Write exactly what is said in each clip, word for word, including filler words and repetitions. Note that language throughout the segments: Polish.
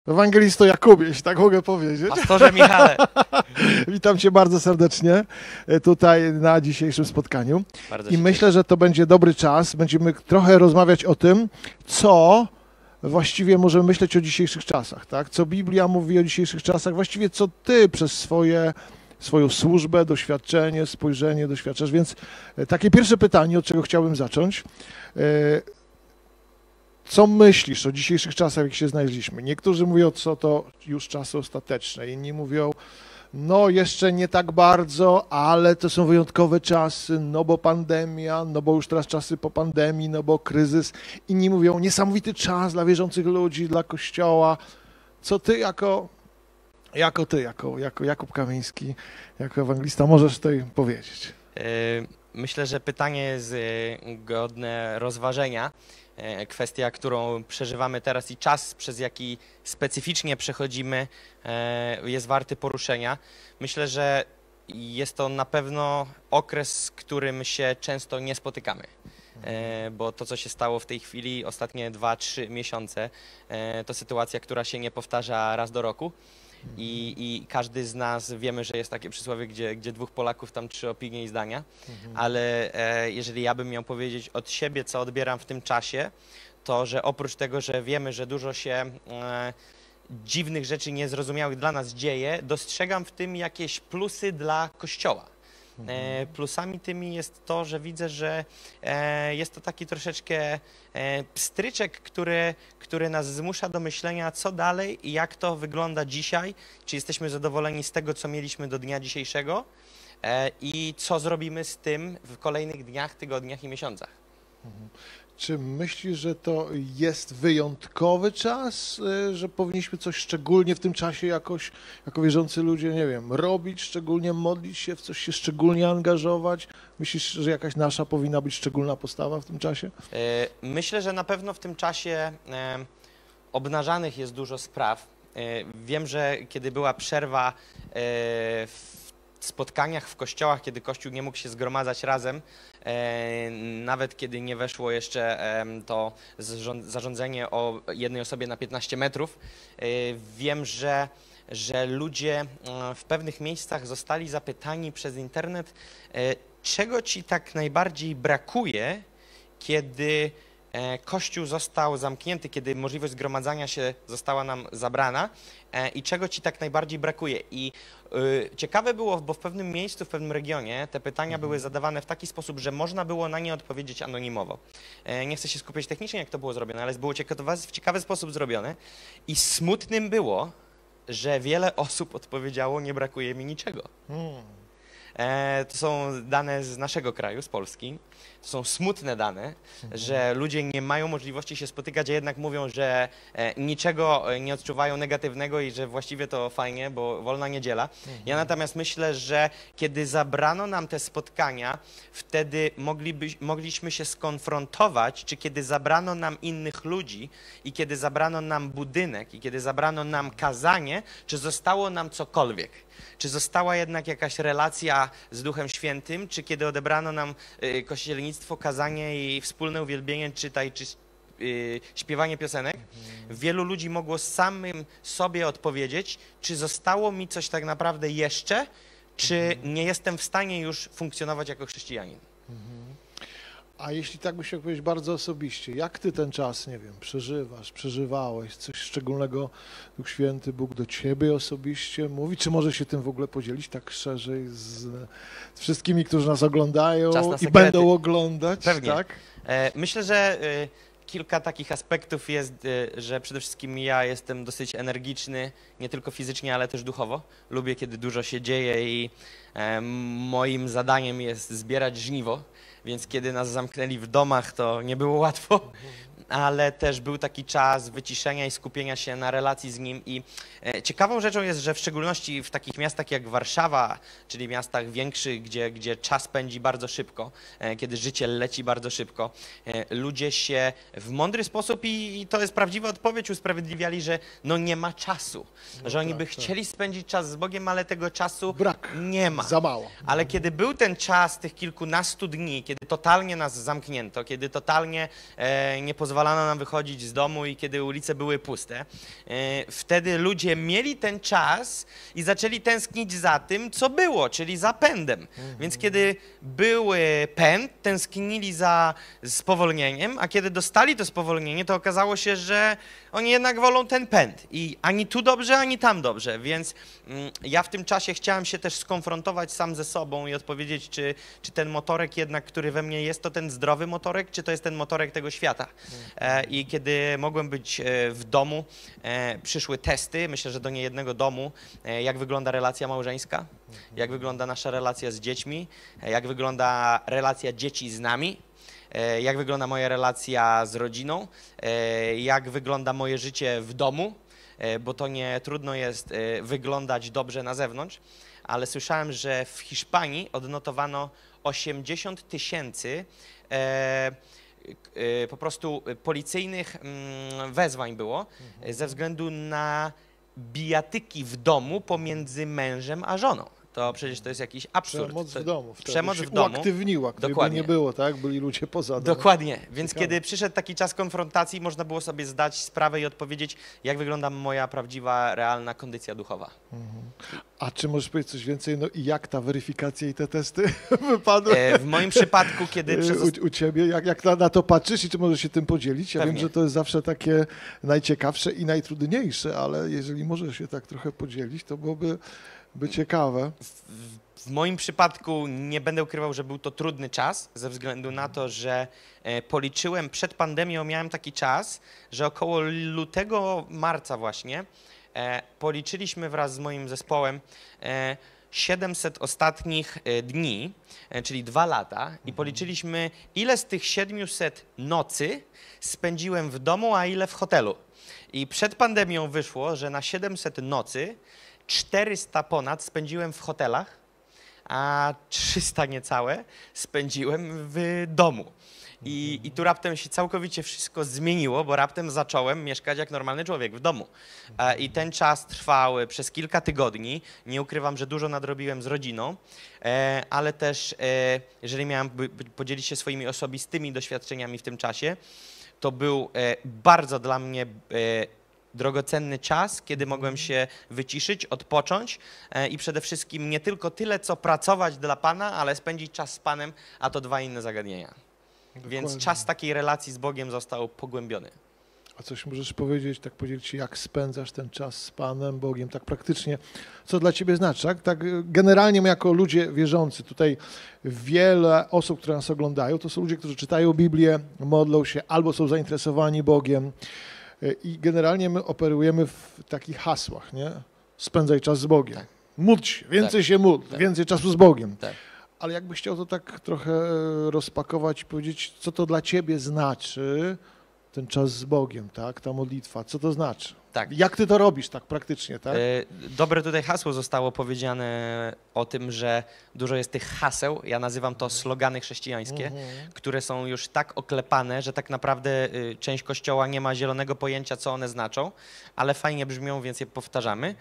Ewangelisto Jakubieś, tak mogę powiedzieć. Pastorze Michale. Witam Cię bardzo serdecznie tutaj na dzisiejszym spotkaniu. Bardzo I się myślę, cieszę. że to będzie dobry czas. Będziemy trochę rozmawiać o tym, co właściwie możemy myśleć o dzisiejszych czasach, tak? Co Biblia mówi o dzisiejszych czasach, właściwie co Ty przez swoje, swoją służbę, doświadczenie, spojrzenie doświadczasz. Więc takie pierwsze pytanie, od czego chciałbym zacząć. Co myślisz o dzisiejszych czasach, jak się znaleźliśmy? Niektórzy mówią, co to już czasy ostateczne, inni mówią, no jeszcze nie tak bardzo, ale to są wyjątkowe czasy, no bo pandemia, no bo już teraz czasy po pandemii, no bo kryzys. Inni mówią, niesamowity czas dla wierzących ludzi, dla Kościoła. Co ty jako, jako ty, jako, jako Jakub Kamiński, jako ewangelista możesz tutaj powiedzieć? Myślę, że pytanie jest godne rozważenia. Kwestia, którą przeżywamy teraz i czas, przez jaki specyficznie przechodzimy, jest warty poruszenia. Myślę, że jest to na pewno okres, z którym się często nie spotykamy, bo to, co się stało w tej chwili, ostatnie dwa, trzy miesiące, to sytuacja, która się nie powtarza raz do roku. I, I każdy z nas wiemy, że jest takie przysłowie, gdzie, gdzie dwóch Polaków, tam trzy opinie i zdania, mhm. ale e, jeżeli ja bym miał powiedzieć od siebie, co odbieram w tym czasie, to że oprócz tego, że wiemy, że dużo się e, dziwnych rzeczy niezrozumiałych dla nas dzieje, dostrzegam w tym jakieś plusy dla Kościoła. E, plusami tymi jest to, że widzę, że e, jest to taki troszeczkę e, pstryczek, który, który nas zmusza do myślenia, co dalej i jak to wygląda dzisiaj, czy jesteśmy zadowoleni z tego, co mieliśmy do dnia dzisiejszego e, i co zrobimy z tym w kolejnych dniach, tygodniach i miesiącach. Mhm. Czy myślisz, że to jest wyjątkowy czas, że powinniśmy coś szczególnie w tym czasie jakoś, jako wierzący ludzie, nie wiem, robić, szczególnie modlić się, w coś się szczególnie angażować? Myślisz, że jakaś nasza powinna być szczególna postawa w tym czasie? Myślę, że na pewno w tym czasie obnażanych jest dużo spraw. Wiem, że kiedy była przerwa w spotkaniach w kościołach, kiedy Kościół nie mógł się zgromadzać razem, e, nawet kiedy nie weszło jeszcze e, to zarządzenie o jednej osobie na piętnaście metrów, e, wiem, że, że ludzie w pewnych miejscach zostali zapytani przez internet, e, czego ci tak najbardziej brakuje, kiedy Kościół został zamknięty, kiedy możliwość zgromadzania się została nam zabrana i czego ci tak najbardziej brakuje. I y, ciekawe było, bo w pewnym miejscu, w pewnym regionie te pytania były zadawane w taki sposób, że można było na nie odpowiedzieć anonimowo. E, nie chcę się skupiać technicznie, jak to było zrobione, ale było ciekawe, w ciekawy sposób zrobione i smutnym było, że wiele osób odpowiedziało, nie brakuje mi niczego. Hmm. E, to są dane z naszego kraju, z Polski. To są smutne dane, mhm. że ludzie nie mają możliwości się spotykać, a jednak mówią, że e, niczego nie odczuwają negatywnego i że właściwie to fajnie, bo wolna niedziela. Mhm. Ja natomiast myślę, że kiedy zabrano nam te spotkania, wtedy mogliby, mogliśmy się skonfrontować, czy kiedy zabrano nam innych ludzi i kiedy zabrano nam budynek i kiedy zabrano nam kazanie, czy zostało nam cokolwiek. Czy została jednak jakaś relacja z Duchem Świętym, czy kiedy odebrano nam y, kościelnictwo, kazanie i wspólne uwielbienie, czytaj, czy y, śpiewanie piosenek, mhm. wielu ludzi mogło samym sobie odpowiedzieć, czy zostało mi coś tak naprawdę jeszcze, czy mhm. nie jestem w stanie już funkcjonować jako chrześcijanin. Mhm. A jeśli tak byś chciał powiedzieć bardzo osobiście, jak ty ten czas, nie wiem, przeżywasz, przeżywałeś, coś szczególnego Duch Święty, Bóg do ciebie osobiście mówi, czy może się tym w ogóle podzielić tak szerzej z, z wszystkimi, którzy nas oglądają i będą oglądać? Pewnie. Tak? Myślę, że kilka takich aspektów jest, że przede wszystkim ja jestem dosyć energiczny, nie tylko fizycznie, ale też duchowo. Lubię, kiedy dużo się dzieje i moim zadaniem jest zbierać żniwo. Więc kiedy nas zamknęli w domach, to nie było łatwo, ale też był taki czas wyciszenia i skupienia się na relacji z Nim. I ciekawą rzeczą jest, że w szczególności w takich miastach jak Warszawa, czyli miastach większych, gdzie, gdzie czas pędzi bardzo szybko, kiedy życie leci bardzo szybko, ludzie się w mądry sposób, i, i to jest prawdziwa odpowiedź, usprawiedliwiali, że no nie ma czasu, no że oni tak, by tak. chcieli spędzić czas z Bogiem, ale tego czasu Brak. nie ma. Za mało. Ale kiedy był ten czas tych kilkunastu dni, kiedy totalnie nas zamknięto, kiedy totalnie e, nie pozwalano pozwalano nam wychodzić z domu i kiedy ulice były puste, wtedy ludzie mieli ten czas i zaczęli tęsknić za tym, co było, czyli za pędem. Mhm. Więc kiedy był pęd, tęsknili za spowolnieniem, a kiedy dostali to spowolnienie, to okazało się, że oni jednak wolą ten pęd. I ani tu dobrze, ani tam dobrze. Więc mm, ja w tym czasie chciałem się też skonfrontować sam ze sobą i odpowiedzieć, czy, czy ten motorek jednak, który we mnie jest, to ten zdrowy motorek, czy to jest ten motorek tego świata. E, I kiedy mogłem być e, w domu, e, przyszły testy, myślę, że do niejednego domu, e, jak wygląda relacja małżeńska, jak wygląda nasza relacja z dziećmi, e, jak wygląda relacja dzieci z nami, e, jak wygląda moja relacja z rodziną, e, jak wygląda moje życie w domu, e, bo to nie trudno jest e, wyglądać dobrze na zewnątrz, ale słyszałem, że w Hiszpanii odnotowano osiemdziesiąt tysięcy e, e, po prostu policyjnych mm, wezwań było mhm. ze względu na bijatyki w domu pomiędzy mężem a żoną. To przecież to jest jakiś absurd. Przemoc w domu. Przemoc w domu. Uaktywniła, gdyby Dokładnie. nie było, tak? Byli ludzie poza domem. Dokładnie. Więc Ciekawe. kiedy przyszedł taki czas konfrontacji, można było sobie zdać sprawę i odpowiedzieć, jak wygląda moja prawdziwa, realna kondycja duchowa. Mhm. A czy możesz powiedzieć coś więcej? No i jak ta weryfikacja i te testy wypadły? E, w moim przypadku, kiedy... Przez... U, u ciebie, jak, jak na, na to patrzysz i czy możesz się tym podzielić? Ja Pewnie. wiem, że to jest zawsze takie najciekawsze i najtrudniejsze, ale jeżeli możesz się tak trochę podzielić, to byłoby by ciekawe. W, w moim przypadku nie będę ukrywał, że był to trudny czas, ze względu na to, że e, policzyłem przed pandemią, miałem taki czas, że około lutego, marca właśnie, e, policzyliśmy wraz z moim zespołem e, siedemset ostatnich e, dni, e, czyli dwa lata i policzyliśmy, ile z tych siedmiuset nocy spędziłem w domu, a ile w hotelu. I przed pandemią wyszło, że na siedemset nocy czterysta ponad spędziłem w hotelach, a trzysta niecałe spędziłem w domu. I, I tu raptem się całkowicie wszystko zmieniło, bo raptem zacząłem mieszkać jak normalny człowiek w domu. I ten czas trwał przez kilka tygodni. Nie ukrywam, że dużo nadrobiłem z rodziną, ale też jeżeli miałem podzielić się swoimi osobistymi doświadczeniami w tym czasie, to był bardzo dla mnie drogocenny czas, kiedy mogłem się wyciszyć, odpocząć e, i przede wszystkim nie tylko tyle, co pracować dla Pana, ale spędzić czas z Panem, a to dwa inne zagadnienia. Dokładnie. Więc czas takiej relacji z Bogiem został pogłębiony. A coś możesz powiedzieć, tak podzielić się, jak spędzasz ten czas z Panem Bogiem, tak praktycznie, co dla Ciebie znaczy, tak? Tak generalnie my jako ludzie wierzący, tutaj wiele osób, które nas oglądają, to są ludzie, którzy czytają Biblię, modlą się, albo są zainteresowani Bogiem. I generalnie my operujemy w takich hasłach, nie? Spędzaj czas z Bogiem. Tak. Módl się, więcej tak. się módl, tak. więcej czasu z Bogiem. Tak. Ale jakbyś chciał to tak trochę rozpakować i powiedzieć, co to dla ciebie znaczy ten czas z Bogiem, tak? Ta modlitwa, co to znaczy? Tak. Jak ty to robisz tak praktycznie, tak? Dobre tutaj hasło zostało powiedziane o tym, że dużo jest tych haseł, ja nazywam to slogany chrześcijańskie, mhm. które są już tak oklepane, że tak naprawdę część Kościoła nie ma zielonego pojęcia, co one znaczą, ale fajnie brzmią, więc je powtarzamy.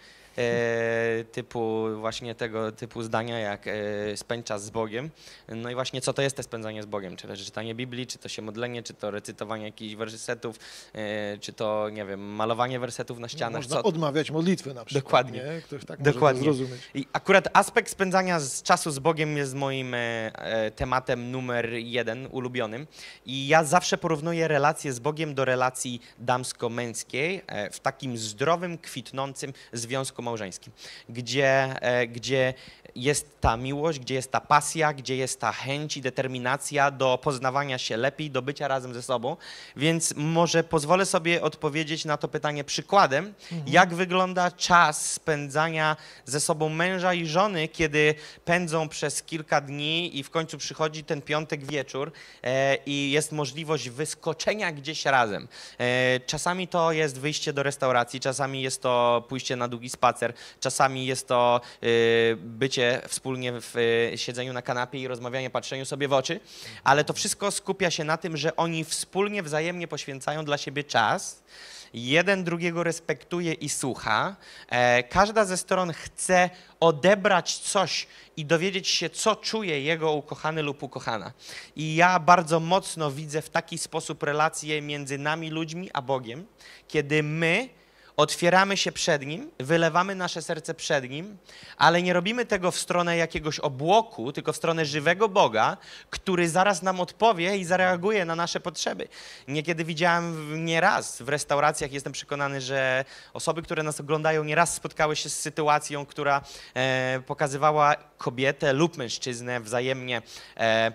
E, typu właśnie tego typu zdania jak e, spędź czas z Bogiem. No i właśnie co to jest to spędzanie z Bogiem? Czy to czytanie Biblii, czy to się modlenie, czy to recytowanie jakichś wersetów, e, czy to, nie wiem, malowanie wersetów na ścianach. Można co... odmawiać modlitwy na przykład. Dokładnie. Nie? Ktoś tak Dokładnie. może to zrozumieć. I akurat aspekt spędzania z czasu z Bogiem jest moim e, tematem numer jeden, ulubionym. I ja zawsze porównuję relację z Bogiem do relacji damsko-męskiej e, w takim zdrowym, kwitnącym związku małżeńskim, gdzie, gdzie jest ta miłość, gdzie jest ta pasja, gdzie jest ta chęć i determinacja do poznawania się lepiej, do bycia razem ze sobą. Więc może pozwolę sobie odpowiedzieć na to pytanie przykładem, mhm. jak wygląda czas spędzania ze sobą męża i żony, kiedy pędzą przez kilka dni i w końcu przychodzi ten piątek wieczór e, i jest możliwość wyskoczenia gdzieś razem. E, czasami to jest wyjście do restauracji, czasami jest to pójście na długi spacer, spacer, czasami jest to y, bycie wspólnie w y, siedzeniu na kanapie i rozmawianie, patrzeniu sobie w oczy, ale to wszystko skupia się na tym, że oni wspólnie, wzajemnie poświęcają dla siebie czas, jeden drugiego respektuje i słucha. E, każda ze stron chce odebrać coś i dowiedzieć się, co czuje jego ukochany lub ukochana. I ja bardzo mocno widzę w taki sposób relacje między nami ludźmi a Bogiem, kiedy my otwieramy się przed Nim, wylewamy nasze serce przed Nim, ale nie robimy tego w stronę jakiegoś obłoku, tylko w stronę żywego Boga, który zaraz nam odpowie i zareaguje na nasze potrzeby. Niekiedy widziałem nieraz w restauracjach, jestem przekonany, że osoby, które nas oglądają, nieraz spotkały się z sytuacją, która e, pokazywała kobietę lub mężczyznę wzajemnie e,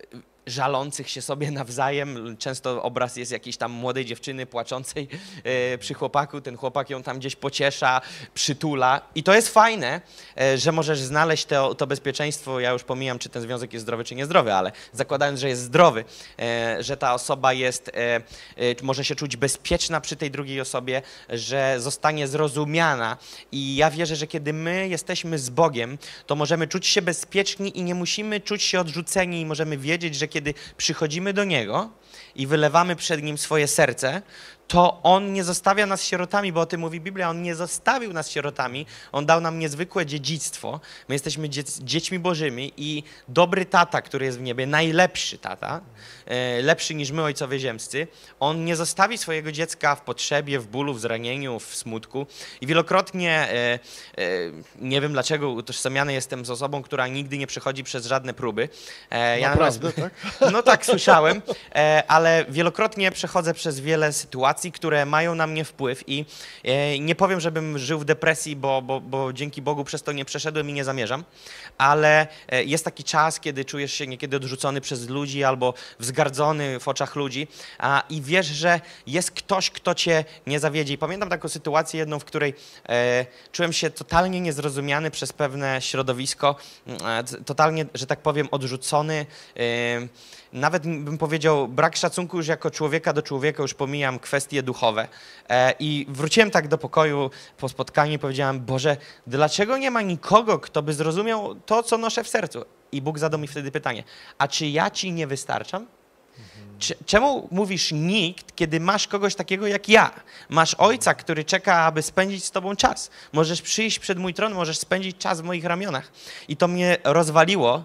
żalących się sobie nawzajem. Często obraz jest jakiejś tam młodej dziewczyny płaczącej e, przy chłopaku. Ten chłopak ją tam gdzieś pociesza, przytula. I to jest fajne, e, że możesz znaleźć to, to bezpieczeństwo. Ja już pomijam, czy ten związek jest zdrowy, czy niezdrowy, ale zakładając, że jest zdrowy, e, że ta osoba jest, e, e, może się czuć bezpieczna przy tej drugiej osobie, że zostanie zrozumiana. I ja wierzę, że kiedy my jesteśmy z Bogiem, to możemy czuć się bezpieczni i nie musimy czuć się odrzuceni i możemy wiedzieć, że kiedy przychodzimy do Niego i wylewamy przed Nim swoje serce, to On nie zostawia nas sierotami, bo o tym mówi Biblia, On nie zostawił nas sierotami, On dał nam niezwykłe dziedzictwo. My jesteśmy dzie- dziećmi Bożymi i dobry tata, który jest w niebie, najlepszy tata, e, lepszy niż my, ojcowie ziemscy, On nie zostawi swojego dziecka w potrzebie, w bólu, w zranieniu, w smutku. I wielokrotnie, e, e, nie wiem dlaczego, utożsamiany jestem z osobą, która nigdy nie przechodzi przez żadne próby. E, ja Naprawdę, nas, tak? No tak, słyszałem, e, ale wielokrotnie przechodzę przez wiele sytuacji, które mają na mnie wpływ i e, nie powiem, żebym żył w depresji, bo, bo, bo dzięki Bogu przez to nie przeszedłem i nie zamierzam, ale e, jest taki czas, kiedy czujesz się niekiedy odrzucony przez ludzi albo wzgardzony w oczach ludzi a, i wiesz, że jest ktoś, kto cię nie zawiedzie. I pamiętam taką sytuację jedną, w której e, czułem się totalnie niezrozumiany przez pewne środowisko, e, totalnie, że tak powiem, odrzucony, e, nawet bym powiedział brak szacunku już jako człowieka do człowieka, już pomijam kwestie duchowe. E, I wróciłem tak do pokoju po spotkaniu i powiedziałem: Boże, dlaczego nie ma nikogo, kto by zrozumiał to, co noszę w sercu? I Bóg zadał mi wtedy pytanie: a czy ja Ci nie wystarczam? Czemu mówisz nikt, kiedy masz kogoś takiego jak ja? Masz Ojca, który czeka, aby spędzić z Tobą czas. Możesz przyjść przed mój tron, możesz spędzić czas w moich ramionach. I to mnie rozwaliło,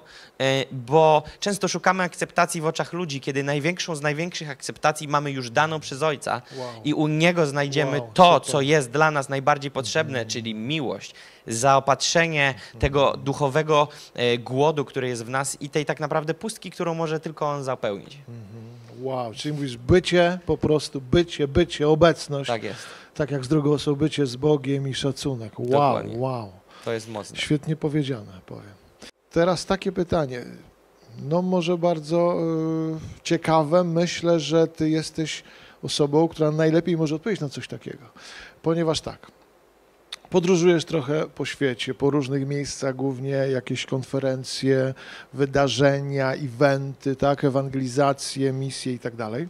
bo często szukamy akceptacji w oczach ludzi, kiedy największą z największych akceptacji mamy już daną przez Ojca. Wow. I u Niego znajdziemy wow, to, super. co jest dla nas najbardziej potrzebne, mm. czyli miłość, zaopatrzenie mm. tego duchowego głodu, który jest w nas i tej tak naprawdę pustki, którą może tylko On zapełnić. Mm. Wow, czyli mówisz bycie, po prostu bycie, bycie, obecność. Tak jest. Tak jak z drugą osobą, bycie z Bogiem i szacunek. Wow, Dokładnie. wow. To jest mocne. Świetnie powiedziane, powiem. Teraz takie pytanie, no może bardzo y, ciekawe. Myślę, że ty jesteś osobą, która najlepiej może odpowiedzieć na coś takiego. Ponieważ tak, podróżujesz trochę po świecie, po różnych miejscach, głównie jakieś konferencje, wydarzenia, eventy, tak, ewangelizacje, misje i tak dalej.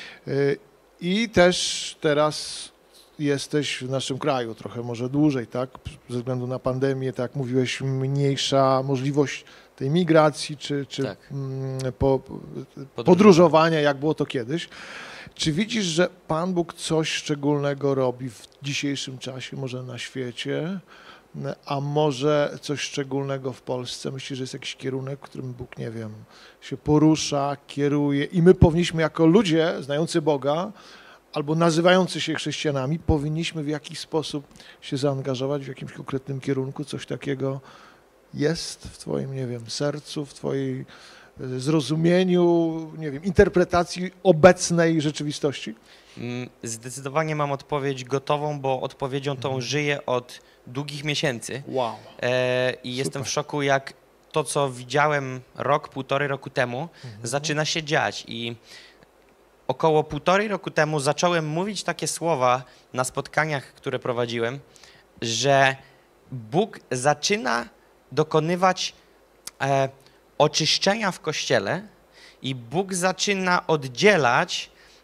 I też teraz jesteś w naszym kraju trochę może dłużej, tak, ze względu na pandemię, tak jak mówiłeś, mniejsza możliwość tej migracji czy, czy tak. po, podróżowania, jak było to kiedyś. Czy widzisz, że Pan Bóg coś szczególnego robi w dzisiejszym czasie, może na świecie, a może coś szczególnego w Polsce? Myślisz, że jest jakiś kierunek, w którym Bóg, nie wiem, się porusza, kieruje i my powinniśmy jako ludzie znający Boga albo nazywający się chrześcijanami, powinniśmy w jakiś sposób się zaangażować w jakimś konkretnym kierunku? Coś takiego jest w Twoim, nie wiem, sercu, w Twojej zrozumieniu, nie wiem, interpretacji obecnej rzeczywistości? Zdecydowanie mam odpowiedź gotową, bo odpowiedzią tą żyję od długich miesięcy. Wow. E, I Super. Jestem w szoku, jak to, co widziałem rok, półtorej roku temu, mhm. zaczyna się dziać. I około półtorej roku temu zacząłem mówić takie słowa na spotkaniach, które prowadziłem, że Bóg zaczyna dokonywać e, oczyszczenia w Kościele i Bóg zaczyna oddzielać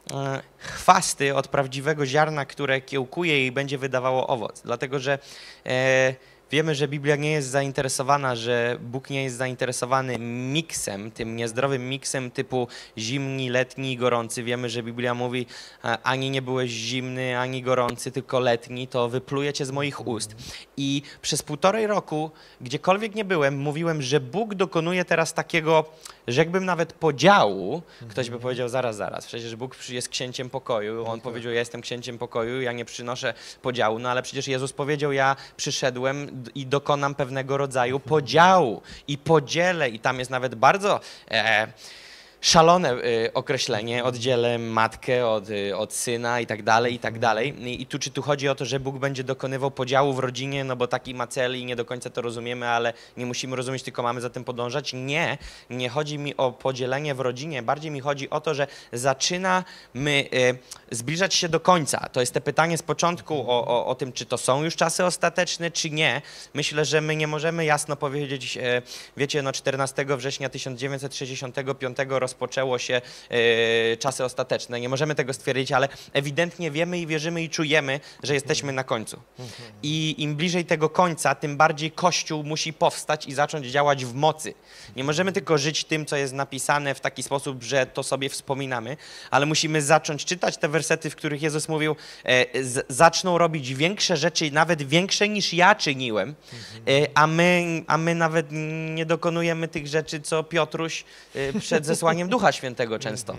e, chwasty od prawdziwego ziarna, które kiełkuje i będzie wydawało owoc. Dlatego, że e, wiemy, że Biblia nie jest zainteresowana, że Bóg nie jest zainteresowany miksem, tym niezdrowym miksem typu zimni, letni, gorący. Wiemy, że Biblia mówi, ani nie byłeś zimny, ani gorący, tylko letni, to wypluję cię z moich ust. I przez półtorej roku, gdziekolwiek nie byłem, mówiłem, że Bóg dokonuje teraz takiego, rzekłbym nawet podziału. Ktoś by powiedział, zaraz, zaraz, przecież Bóg jest księciem pokoju. On powiedział, ja jestem księciem pokoju, ja nie przynoszę podziału. No ale przecież Jezus powiedział, ja przyszedłem i dokonam pewnego rodzaju podziału i podzielę. I tam jest nawet bardzo e, szalone e, określenie, oddzielę matkę od, e, od syna i tak dalej, i tak dalej. I, I tu czy tu chodzi o to, że Bóg będzie dokonywał podziału w rodzinie, no bo taki ma cel i nie do końca to rozumiemy, ale nie musimy rozumieć, tylko mamy za tym podążać. Nie, nie chodzi mi o podzielenie w rodzinie, bardziej mi chodzi o to, że zaczynamy e, zbliżać się do końca. To jest te pytanie z początku o, o, o tym, czy to są już czasy ostateczne, czy nie. Myślę, że my nie możemy jasno powiedzieć, e, wiecie, no czternastego września tysiąc dziewięćset sześćdziesiątego piątego rozpoczęło się e, czasy ostateczne. Nie możemy tego stwierdzić, ale ewidentnie wiemy i wierzymy i czujemy, że jesteśmy na końcu. I im bliżej tego końca, tym bardziej Kościół musi powstać i zacząć działać w mocy. Nie możemy tylko żyć tym, co jest napisane w taki sposób, że to sobie wspominamy, ale musimy zacząć czytać te wersety, w których Jezus mówił, e, z, zaczną robić większe rzeczy, nawet większe niż ja czyniłem, e, a, my, a my nawet nie dokonujemy tych rzeczy, co Piotruś e, przed zesłaniem Ducha Świętego często.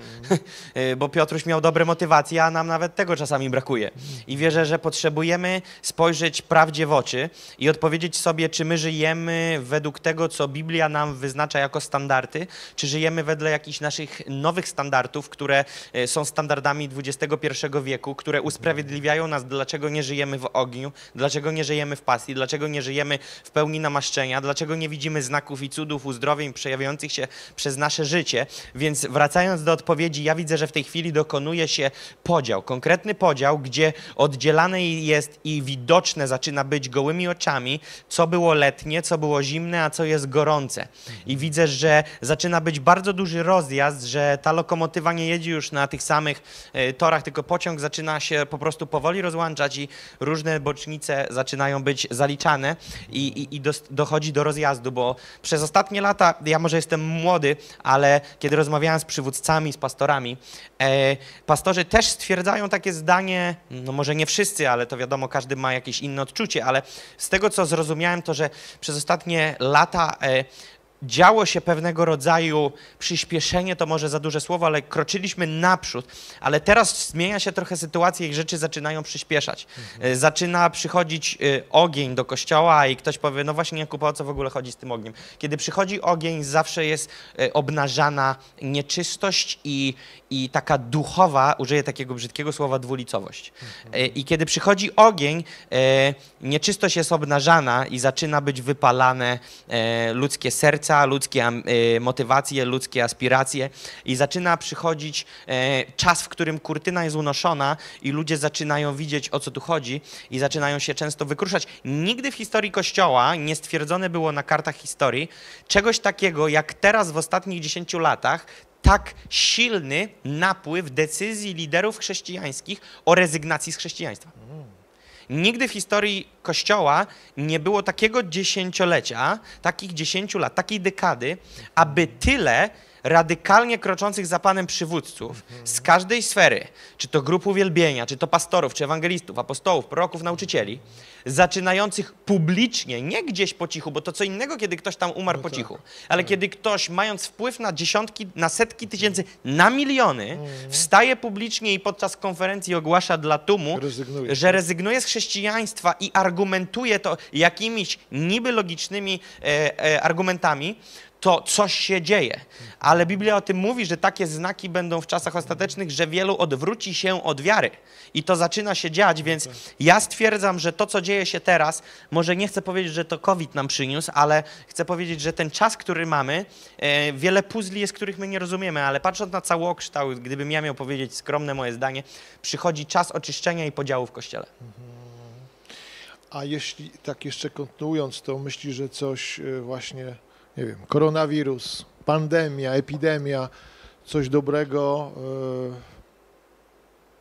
Bo Piotruś miał dobre motywacje, a nam nawet tego czasami brakuje. I wierzę, że potrzebujemy spojrzeć prawdzie w oczy i odpowiedzieć sobie, czy my żyjemy według tego, co Biblia nam wyznacza jako standardy, czy żyjemy wedle jakichś naszych nowych standardów, które są standardami dwudziestego pierwszego wieku, które usprawiedliwiają nas, dlaczego nie żyjemy w ogniu, dlaczego nie żyjemy w pasji, dlaczego nie żyjemy w pełni namaszczenia, dlaczego nie widzimy znaków i cudów uzdrowień przejawiających się przez nasze życie. Więc wracając do odpowiedzi, ja widzę, że w tej chwili dokonuje się podział, konkretny podział, gdzie oddzielane jest i widoczne zaczyna być gołymi oczami, co było letnie, co było zimne, a co jest gorące. I widzę, że zaczyna być bardzo duży rozjazd, że ta lokomotywa nie jedzie już na tych samych e, torach, tylko pociąg zaczyna się po prostu powoli rozłączać i różne bocznice zaczynają być zaliczane i, i, i do, dochodzi do rozjazdu, bo przez ostatnie lata, ja może jestem młody, ale kiedy rozmawiałem z przywódcami, z pastorami, e, pastorzy też stwierdzają takie zdanie, no może nie wszyscy, ale to wiadomo, każdy ma jakieś inne odczucie, ale z tego, co zrozumiałem, to, że przez ostatnie lata e, działo się pewnego rodzaju przyspieszenie, to może za duże słowo, ale kroczyliśmy naprzód, ale teraz zmienia się trochę sytuacja i rzeczy zaczynają przyspieszać. Mhm. Zaczyna przychodzić ogień do kościoła i ktoś powie, no właśnie Jakub, o co w ogóle chodzi z tym ogniem? Kiedy przychodzi ogień, zawsze jest obnażana nieczystość i, i taka duchowa, użyję takiego brzydkiego słowa, dwulicowość. Mhm. I kiedy przychodzi ogień, nieczystość jest obnażana i zaczyna być wypalane ludzkie serca, ludzkie motywacje, ludzkie aspiracje i zaczyna przychodzić czas, w którym kurtyna jest unoszona i ludzie zaczynają widzieć, o co tu chodzi i zaczynają się często wykruszać. Nigdy w historii Kościoła nie stwierdzone było na kartach historii czegoś takiego, jak teraz w ostatnich dziesięciu latach, tak silny napływ decyzji liderów chrześcijańskich o rezygnacji z chrześcijaństwa. Nigdy w historii Kościoła nie było takiego dziesięciolecia, takich dziesięciu lat, takiej dekady, aby tyle radykalnie kroczących za Panem przywódców z każdej sfery, czy to grup uwielbienia, czy to pastorów, czy ewangelistów, apostołów, proroków, nauczycieli, zaczynających publicznie, nie gdzieś po cichu, bo to co innego, kiedy ktoś tam umarł no po tak, cichu, ale tak. kiedy ktoś, mając wpływ na dziesiątki, na setki tysięcy, na miliony, mm. wstaje publicznie i podczas konferencji ogłasza dla tłumu, rezygnuje. że rezygnuje z chrześcijaństwa i argumentuje to jakimiś niby logicznymi e, e, argumentami, to coś się dzieje. Ale Biblia o tym mówi, że takie znaki będą w czasach ostatecznych, że wielu odwróci się od wiary. I to zaczyna się dziać, więc ja stwierdzam, że to, co dzieje się teraz, może nie chcę powiedzieć, że to COVID nam przyniósł, ale chcę powiedzieć, że ten czas, który mamy, e, wiele puzli jest, których my nie rozumiemy, ale patrząc na całokształt, gdybym ja miał powiedzieć skromne moje zdanie, przychodzi czas oczyszczenia i podziału w Kościele. A jeśli tak jeszcze kontynuując, to myślisz, że coś właśnie, nie wiem, koronawirus, pandemia, epidemia, coś dobrego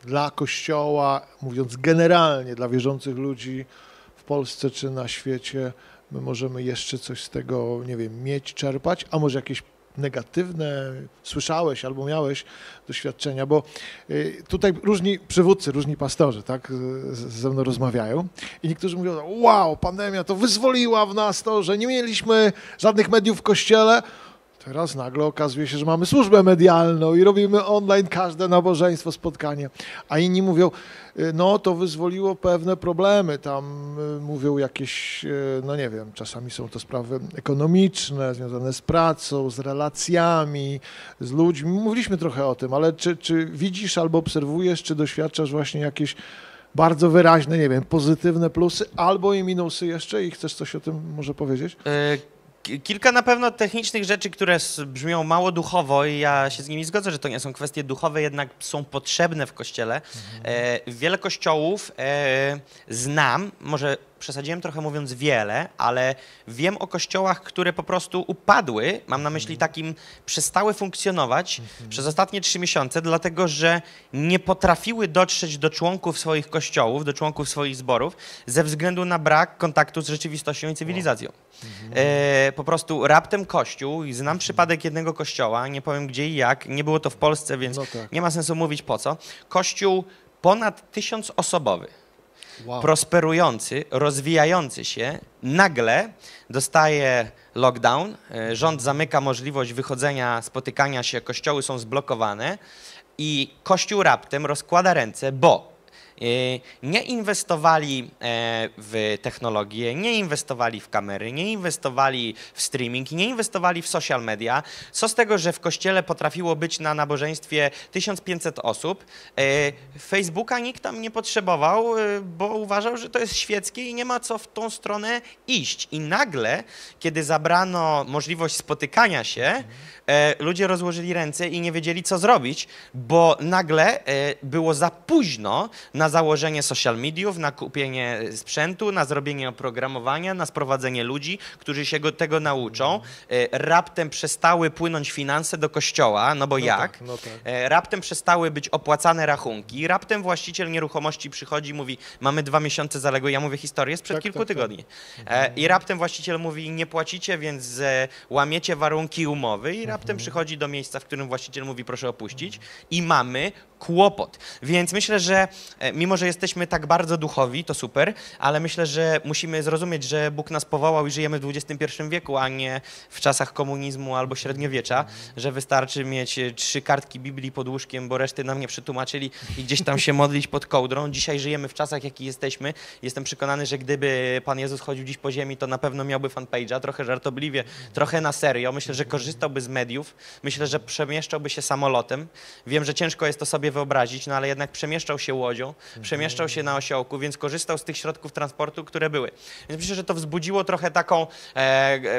dla Kościoła, mówiąc generalnie dla wierzących ludzi w Polsce czy na świecie, my możemy jeszcze coś z tego, nie wiem, mieć, czerpać, a może jakieś negatywne słyszałeś albo miałeś doświadczenia, bo tutaj różni przywódcy, różni pastorzy, tak, ze mną rozmawiają i niektórzy mówią, wow, pandemia to wyzwoliła w nas to, że nie mieliśmy żadnych mediów w kościele. Teraz nagle okazuje się, że mamy służbę medialną i robimy online każde nabożeństwo, spotkanie. A inni mówią, no to wyzwoliło pewne problemy. Tam mówią jakieś, no nie wiem, czasami są to sprawy ekonomiczne, związane z pracą, z relacjami, z ludźmi. Mówiliśmy trochę o tym, ale czy, czy widzisz albo obserwujesz, czy doświadczasz właśnie jakieś bardzo wyraźne, nie wiem, pozytywne plusy albo i minusy jeszcze i chcesz coś o tym może powiedzieć? Kilka na pewno technicznych rzeczy, które brzmią mało duchowo i ja się z nimi zgodzę, że to nie są kwestie duchowe, jednak są potrzebne w Kościele. Mhm. Wiele kościołów znam, może przesadziłem trochę mówiąc wiele, ale wiem o kościołach, które po prostu upadły, mam na myśli takim, przestały funkcjonować mhm. przez ostatnie trzy miesiące, dlatego że nie potrafiły dotrzeć do członków swoich kościołów, do członków swoich zborów, ze względu na brak kontaktu z rzeczywistością i cywilizacją. Mhm. E, po prostu raptem kościół, i znam mhm. przypadek jednego kościoła, nie powiem gdzie i jak, nie było to w Polsce, więc no tak. nie ma sensu mówić po co. Kościół ponad tysiącosobowy. Wow. Prosperujący, rozwijający się, nagle dostaje lockdown, rząd zamyka możliwość wychodzenia, spotykania się, kościoły są zblokowane i Kościół raptem rozkłada ręce, bo nie inwestowali w technologię, nie inwestowali w kamery, nie inwestowali w streaming, nie inwestowali w social media. Co z tego, że w kościele potrafiło być na nabożeństwie tysiąc pięćset osób? Facebooka nikt tam nie potrzebował, bo uważał, że to jest świeckie i nie ma co w tą stronę iść. I nagle, kiedy zabrano możliwość spotykania się, ludzie rozłożyli ręce i nie wiedzieli, co zrobić, bo nagle było za późno na założenie social mediów, na kupienie sprzętu, na zrobienie oprogramowania, na sprowadzenie ludzi, którzy się go, tego nauczą. Raptem przestały płynąć finanse do kościoła, no bo no jak? Tak, no tak. Raptem przestały być opłacane rachunki, raptem właściciel nieruchomości przychodzi i mówi, mamy dwa miesiące zaległe, ja mówię historię sprzed tak, kilku tak, tygodni. Tak. I raptem właściciel mówi, nie płacicie, więc łamiecie warunki umowy i raptem przychodzi do miejsca, w którym właściciel mówi, proszę opuścić i mamy kłopot. Więc myślę, że mimo, że jesteśmy tak bardzo duchowi, to super, ale myślę, że musimy zrozumieć, że Bóg nas powołał i żyjemy w dwudziestym pierwszym wieku, a nie w czasach komunizmu albo średniowiecza, że wystarczy mieć trzy kartki Biblii pod łóżkiem, bo reszty nam nie przetłumaczyli i gdzieś tam się modlić pod kołdrą. Dzisiaj żyjemy w czasach, jakich jesteśmy. Jestem przekonany, że gdyby Pan Jezus chodził dziś po ziemi, to na pewno miałby fanpage'a, trochę żartobliwie, trochę na serio. Myślę, że korzystałby z mediów. Myślę, że przemieszczałby się samolotem. Wiem, że ciężko jest to sobie wyobrazić, no ale jednak przemieszczał się łodzią, przemieszczał się na osiołku, więc korzystał z tych środków transportu, które były. Więc myślę, że to wzbudziło trochę taką, e, e,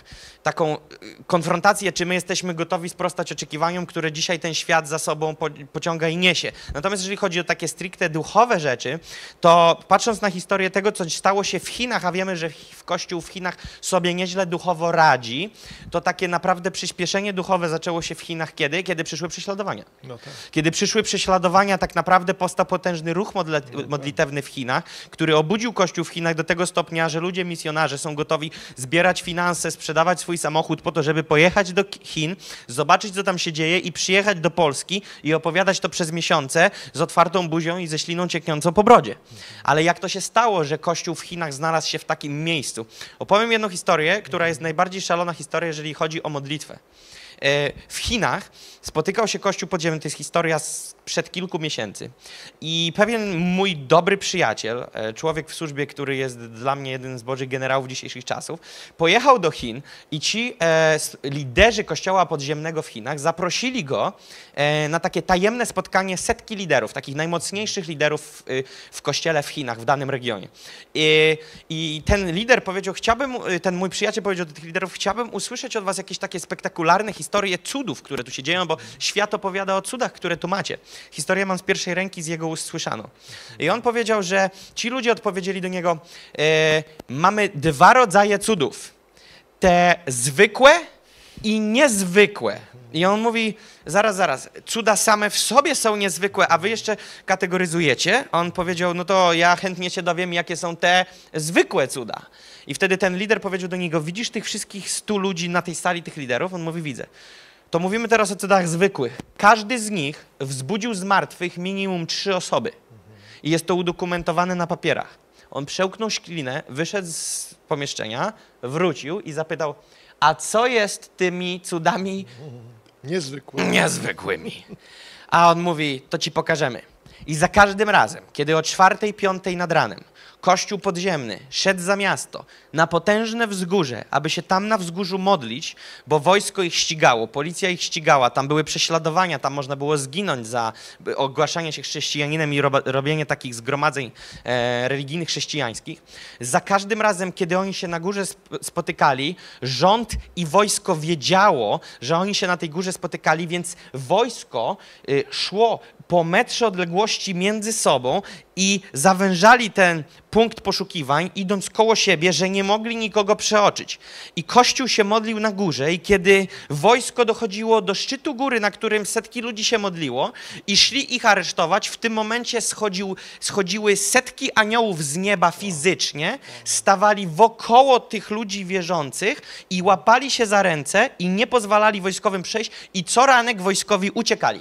taką konfrontację, czy my jesteśmy gotowi sprostać oczekiwaniom, które dzisiaj ten świat za sobą po, pociąga i niesie. Natomiast jeżeli chodzi o takie stricte duchowe rzeczy, to patrząc na historię tego, co stało się w Chinach, a wiemy, że w Kościół w Chinach sobie nieźle duchowo radzi, to takie naprawdę przyspieszenie duchowe zaczęło się w Chinach kiedy? Kiedy przyszły prześladowania. No tak. Kiedy przyszły prześladowania, tak naprawdę powstał potężny ruch modlitewny w Chinach, który obudził Kościół w Chinach do tego stopnia, że ludzie misjonarze są gotowi zbierać finanse, sprzedawać swój samochód po to, żeby pojechać do Chin, zobaczyć, co tam się dzieje i przyjechać do Polski i opowiadać to przez miesiące z otwartą buzią i ze śliną cieknącą po brodzie. Ale jak to się stało, że Kościół w Chinach znalazł się w takim miejscu? Opowiem jedną historię, która jest najbardziej szalona historia, jeżeli chodzi o modlitwę. W Chinach spotykał się Kościół podziemny, to jest historia sprzed kilku miesięcy. I pewien mój dobry przyjaciel, człowiek w służbie, który jest dla mnie jeden z bożych generałów dzisiejszych czasów, pojechał do Chin i ci e, liderzy Kościoła podziemnego w Chinach zaprosili go e, na takie tajemne spotkanie setki liderów, takich najmocniejszych liderów w, w Kościele w Chinach, w danym regionie. I, I ten lider powiedział, chciałbym, ten mój przyjaciel powiedział do tych liderów, chciałbym usłyszeć od was jakieś takie spektakularne historie cudów, które tu się dzieją, bo świat opowiada o cudach, które tu macie. Historię mam z pierwszej ręki, z jego ust słyszano. I on powiedział, że ci ludzie odpowiedzieli do niego, e, mamy dwa rodzaje cudów. Te zwykłe i niezwykłe. I on mówi, zaraz, zaraz, cuda same w sobie są niezwykłe, a wy jeszcze kategoryzujecie? On powiedział, no to ja chętnie się dowiem, jakie są te zwykłe cuda. I wtedy ten lider powiedział do niego, widzisz tych wszystkich stu ludzi na tej sali, tych liderów? On mówi, widzę. To mówimy teraz o cudach zwykłych. Każdy z nich wzbudził z martwych minimum trzy osoby. I jest to udokumentowane na papierach. On przełknął ślinę, wyszedł z pomieszczenia, wrócił i zapytał, a co jest tymi cudami Niezwykłymi. niezwykłymi? A on mówi, to ci pokażemy. I za każdym razem, kiedy o czwartej, piątej nad ranem Kościół podziemny szedł za miasto na potężne wzgórze, aby się tam na wzgórzu modlić, bo wojsko ich ścigało, policja ich ścigała, tam były prześladowania, tam można było zginąć za ogłaszanie się chrześcijaninem i robienie takich zgromadzeń e, religijnych chrześcijańskich. Za każdym razem, kiedy oni się na górze spotykali, rząd i wojsko wiedziało, że oni się na tej górze spotykali, więc wojsko y, szło po metrze odległości między sobą i zawężali ten punkt poszukiwań, idąc koło siebie, że nie mogli nikogo przeoczyć. I Kościół się modlił na górze i kiedy wojsko dochodziło do szczytu góry, na którym setki ludzi się modliło i szli ich aresztować, w tym momencie schodził, schodziły setki aniołów z nieba fizycznie, stawali wokoło tych ludzi wierzących i łapali się za ręce i nie pozwalali wojskowym przejść i co ranek wojskowi uciekali.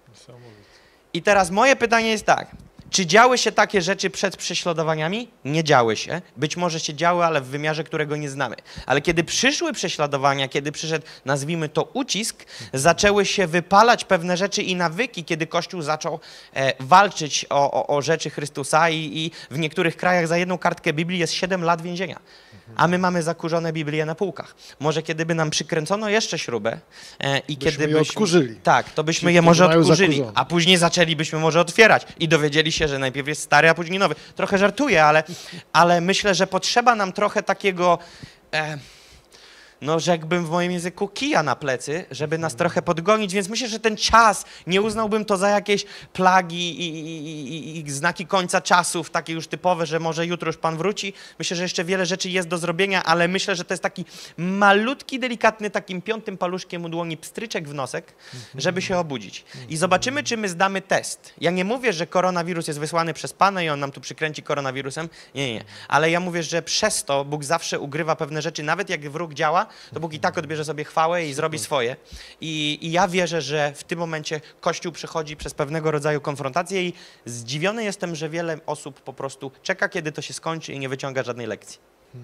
I teraz moje pytanie jest tak, czy działy się takie rzeczy przed prześladowaniami? Nie działy się. Być może się działy, ale w wymiarze, którego nie znamy. Ale kiedy przyszły prześladowania, kiedy przyszedł, nazwijmy to, ucisk, zaczęły się wypalać pewne rzeczy i nawyki, kiedy Kościół zaczął e, walczyć o, o, o rzeczy Chrystusa i, i w niektórych krajach za jedną kartkę Biblii jest siedem lat więzienia. A my mamy zakurzone Biblie na półkach. Może kiedy by nam przykręcono jeszcze śrubę e, i byśmy kiedy je byśmy... odkurzyli. Tak, to byśmy Ci, je może mają odkurzyli, zakurzone. a później zaczęlibyśmy może otwierać i dowiedzieli się, że najpierw jest stary, a później nowy. Trochę żartuję, ale, ale myślę, że potrzeba nam trochę takiego... E, no rzekłbym w moim języku kija na plecy, żeby nas trochę podgonić, więc myślę, że ten czas, nie uznałbym to za jakieś plagi i, i, i, i znaki końca czasów, takie już typowe, że może jutro już Pan wróci. Myślę, że jeszcze wiele rzeczy jest do zrobienia, ale myślę, że to jest taki malutki, delikatny, takim piątym paluszkiem u dłoni pstryczek w nosek, żeby się obudzić. I zobaczymy, czy my zdamy test. Ja nie mówię, że koronawirus jest wysłany przez Pana i On nam tu przykręci koronawirusem. Nie, nie, nie. Ale ja mówię, że przez to Bóg zawsze ugrywa pewne rzeczy, nawet jak wróg działa, to Bóg i tak odbierze sobie chwałę i zrobi swoje. I, I ja wierzę, że w tym momencie Kościół przechodzi przez pewnego rodzaju konfrontację i zdziwiony jestem, że wiele osób po prostu czeka, kiedy to się skończy i nie wyciąga żadnej lekcji.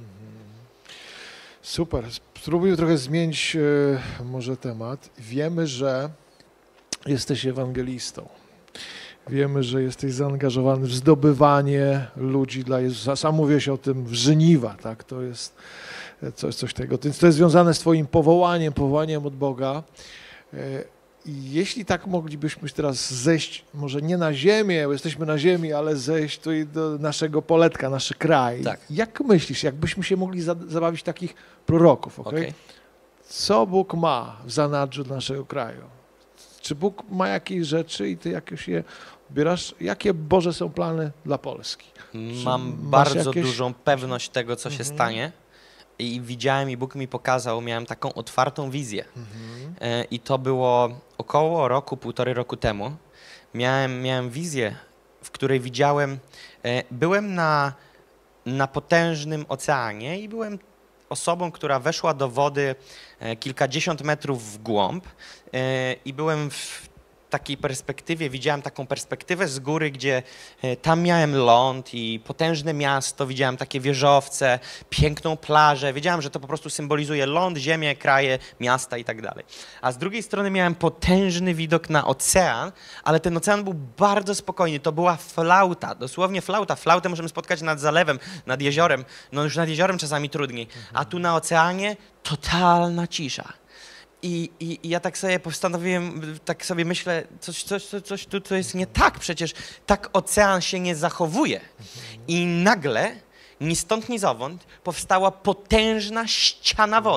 Super. Spróbuję trochę zmienić e, może temat. Wiemy, że jesteś ewangelistą. Wiemy, że jesteś zaangażowany w zdobywanie ludzi dla Jezusa. Sam mówiłeś o tym w żniwa, tak? To jest coś, coś tego. Więc to jest związane z twoim powołaniem, powołaniem od Boga. I jeśli tak moglibyśmy teraz zejść, może nie na ziemię, bo jesteśmy na ziemi, ale zejść tutaj do naszego poletka, nasz kraj. Tak. Jak myślisz, jakbyśmy się mogli zabawić takich proroków, okay? Okay. Co Bóg ma w zanadrzu dla naszego kraju? Czy Bóg ma jakieś rzeczy i ty jakieś je odbierasz? Jakie Boże są plany dla Polski? Mam bardzo jakieś... dużą pewność tego, co się mhm. stanie. I widziałem i Bóg mi pokazał, miałem taką otwartą wizję. Mhm. E, I to było około roku, półtorej roku temu. Miałem, miałem wizję, w której widziałem, e, byłem na, na potężnym oceanie i byłem osobą, która weszła do wody e, kilkadziesiąt metrów w głąb e, i byłem w takiej perspektywie, widziałem taką perspektywę z góry, gdzie e, tam miałem ląd i potężne miasto, widziałem takie wieżowce, piękną plażę, wiedziałem, że to po prostu symbolizuje ląd, ziemię, kraje, miasta i tak dalej. A z drugiej strony miałem potężny widok na ocean, ale ten ocean był bardzo spokojny, to była flauta, dosłownie flauta. Flautę możemy spotkać nad zalewem, nad jeziorem, no już nad jeziorem czasami trudniej, a tu na oceanie totalna cisza. I, i, I ja tak sobie postanowiłem, tak sobie myślę, coś, coś, coś, coś tu to jest nie tak, przecież tak ocean się nie zachowuje. I nagle, ni stąd, ni zowąd, powstała potężna ściana wody.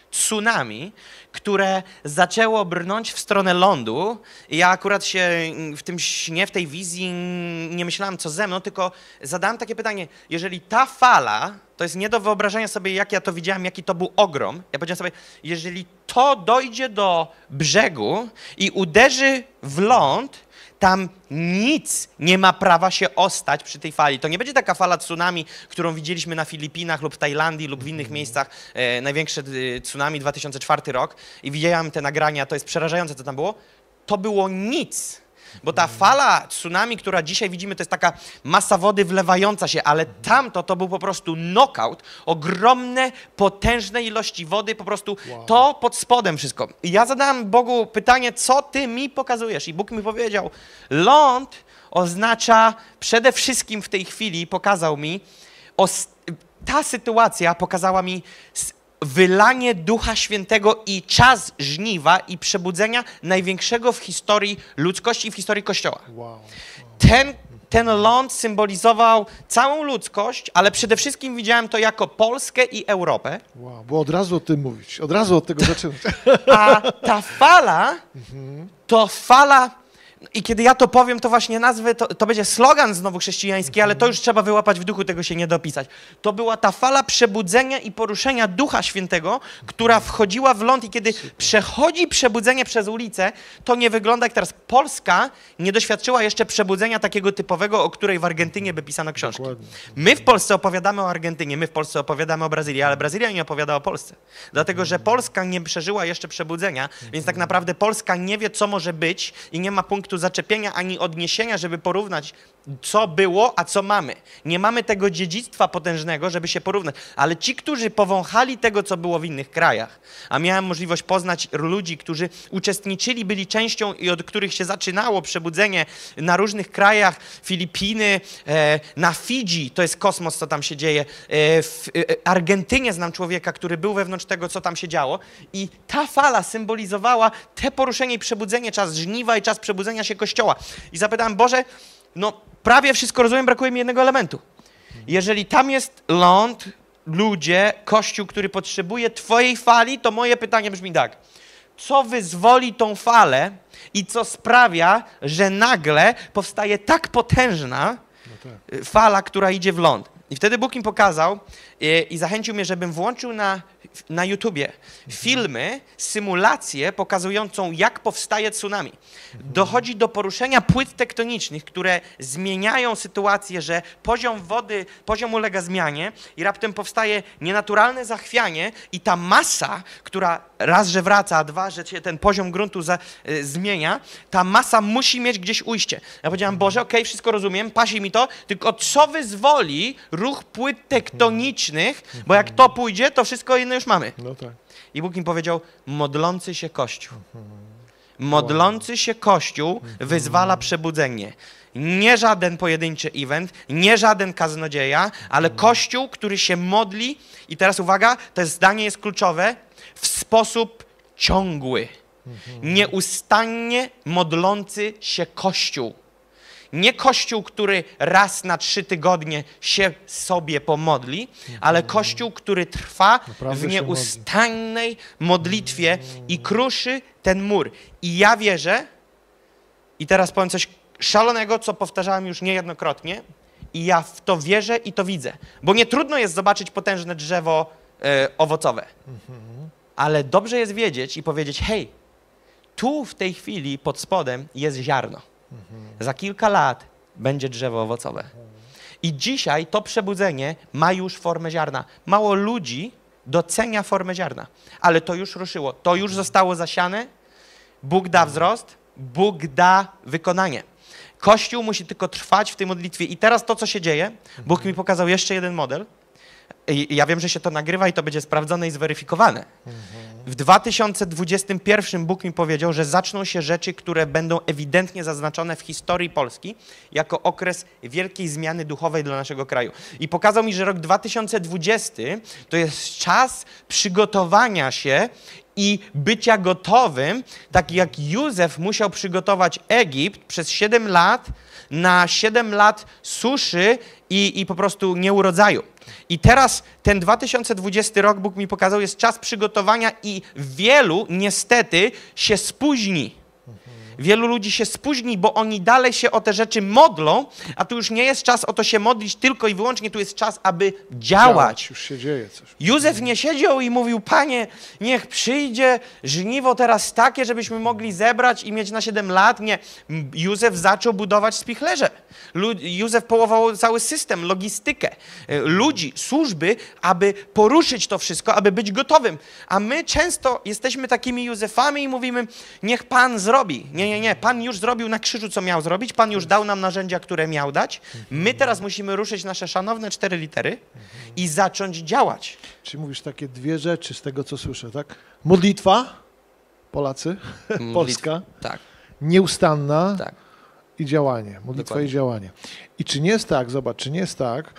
tsunami, które zaczęło brnąć w stronę lądu. I ja akurat się w tym śnie, w tej wizji nie myślałem, co ze mną, tylko zadałem takie pytanie, jeżeli ta fala, to jest nie do wyobrażenia sobie, jak ja to widziałem, jaki to był ogrom, ja powiedziałem sobie, jeżeli to dojdzie do brzegu i uderzy w ląd, tam nic nie ma prawa się ostać przy tej fali. To nie będzie taka fala tsunami, którą widzieliśmy na Filipinach lub w Tajlandii lub w innych miejscach. E, największe tsunami dwa tysiące czwarty rok i widziałem te nagrania, to jest przerażające, co tam było. To było nic. Bo ta fala tsunami, która dzisiaj widzimy, to jest taka masa wody wlewająca się, ale tamto to był po prostu knockout, ogromne, potężne ilości wody, po prostu wow. To pod spodem wszystko. I ja zadałem Bogu pytanie, co ty mi pokazujesz? I Bóg mi powiedział, ląd oznacza przede wszystkim w tej chwili, pokazał mi, ta sytuacja pokazała mi wylanie Ducha Świętego i czas żniwa i przebudzenia największego w historii ludzkości i w historii Kościoła. Wow. Ten, ten ląd symbolizował całą ludzkość, ale przede wszystkim widziałem to jako Polskę i Europę. Wow, bo od razu o tym mówić, od razu od tego zaczynać. A ta fala to fala... I kiedy ja to powiem, to właśnie nazwę, to, to będzie slogan znowu chrześcijański, ale to już trzeba wyłapać w duchu, tego się nie dopisać. To była ta fala przebudzenia i poruszenia Ducha Świętego, która wchodziła w ląd i kiedy przechodzi przebudzenie przez ulicę, to nie wygląda jak teraz. Polska nie doświadczyła jeszcze przebudzenia takiego typowego, o której w Argentynie by pisano książki. My w Polsce opowiadamy o Argentynie, my w Polsce opowiadamy o Brazylii, ale Brazylia nie opowiada o Polsce. Dlatego, że Polska nie przeżyła jeszcze przebudzenia, więc tak naprawdę Polska nie wie, co może być i nie ma punktu zaczepienia ani odniesienia, żeby porównać, co było, a co mamy. Nie mamy tego dziedzictwa potężnego, żeby się porównać. Ale ci, którzy powąchali tego, co było w innych krajach, a miałem możliwość poznać ludzi, którzy uczestniczyli, byli częścią i od których się zaczynało przebudzenie na różnych krajach, Filipiny, e, na Fidżi, to jest kosmos, co tam się dzieje, e, w e, Argentynie znam człowieka, który był wewnątrz tego, co tam się działo i ta fala symbolizowała te poruszenie i przebudzenie, czas żniwa i czas przebudzenia się Kościoła. I zapytałem, Boże, no prawie wszystko rozumiem, brakuje mi jednego elementu. Jeżeli tam jest ląd, ludzie, Kościół, który potrzebuje Twojej fali, to moje pytanie brzmi tak. Co wyzwoli tą falę i co sprawia, że nagle powstaje tak potężna no tak. fala, która idzie w ląd? I wtedy Bóg mi pokazał i, i zachęcił mnie, żebym włączył na, na YouTubie filmy, symulację pokazującą, jak powstaje tsunami. Dochodzi do poruszenia płyt tektonicznych, które zmieniają sytuację, że poziom wody, poziom ulega zmianie i raptem powstaje nienaturalne zachwianie i ta masa, która raz, że wraca, a dwa, że się ten poziom gruntu za, y, zmienia, ta masa musi mieć gdzieś ujście. Ja powiedziałem, Boże, okej, okay, wszystko rozumiem, pasi mi to, tylko co wyzwoli ruch płyt tektonicznych, bo jak to pójdzie, to wszystko inne już mamy. No tak. I Bóg mi powiedział, modlący się Kościół. Modlący się Kościół wyzwala przebudzenie. Nie żaden pojedynczy event, nie żaden kaznodzieja, ale Kościół, który się modli i teraz uwaga, to zdanie jest kluczowe, w sposób ciągły. Nieustannie modlący się Kościół. Nie Kościół, który raz na trzy tygodnie się sobie pomodli, ale Kościół, który trwa w nieustannej modlitwie i kruszy ten mur. I ja wierzę, i teraz powiem coś szalonego, co powtarzałem już niejednokrotnie, i ja w to wierzę i to widzę. Bo nie trudno jest zobaczyć potężne drzewo e, owocowe, ale dobrze jest wiedzieć i powiedzieć, hej, tu w tej chwili pod spodem jest ziarno. Za kilka lat będzie drzewo owocowe. I dzisiaj to przebudzenie ma już formę ziarna. Mało ludzi docenia formę ziarna, ale to już ruszyło, to już zostało zasiane. Bóg da wzrost, Bóg da wykonanie. Kościół musi tylko trwać w tej modlitwie. I teraz to, co się dzieje, Bóg mi pokazał jeszcze jeden model. I ja wiem, że się to nagrywa i to będzie sprawdzone i zweryfikowane. W dwa tysiące dwudziestym pierwszym Bóg mi powiedział, że zaczną się rzeczy, które będą ewidentnie zaznaczone w historii Polski jako okres wielkiej zmiany duchowej dla naszego kraju. I pokazał mi, że rok dwa tysiące dwudziesty to jest czas przygotowania się i bycia gotowym, tak jak Józef musiał przygotować Egipt przez siedem lat na siedem lat suszy i, i po prostu nie urodzają. I teraz ten dwa tysiące dwudziesty rok, Bóg mi pokazał, jest czas przygotowania i wielu niestety się spóźni. Wielu ludzi się spóźni, bo oni dalej się o te rzeczy modlą, a tu już nie jest czas o to się modlić tylko i wyłącznie, tu jest czas, aby działać. działać. Już się dzieje coś. Józef nie siedział i mówił, Panie, niech przyjdzie żniwo teraz takie, żebyśmy mogli zebrać i mieć na siedem lat. Nie. Józef zaczął budować spichlerze. Józef połował cały system, logistykę, ludzi, służby, aby poruszyć to wszystko, aby być gotowym. A my często jesteśmy takimi Józefami i mówimy, niech Pan zrobi. Nie, nie, nie. Pan już zrobił na krzyżu, co miał zrobić. Pan już dał nam narzędzia, które miał dać. My teraz musimy ruszyć nasze szanowne cztery litery i zacząć działać. Czyli mówisz takie dwie rzeczy z tego, co słyszę, tak? Modlitwa, Polacy, Modlitw- Polska, Tak, nieustanna tak. i działanie. Modlitwa Dokładnie. i działanie. I czy nie jest tak, zobacz, czy nie jest tak,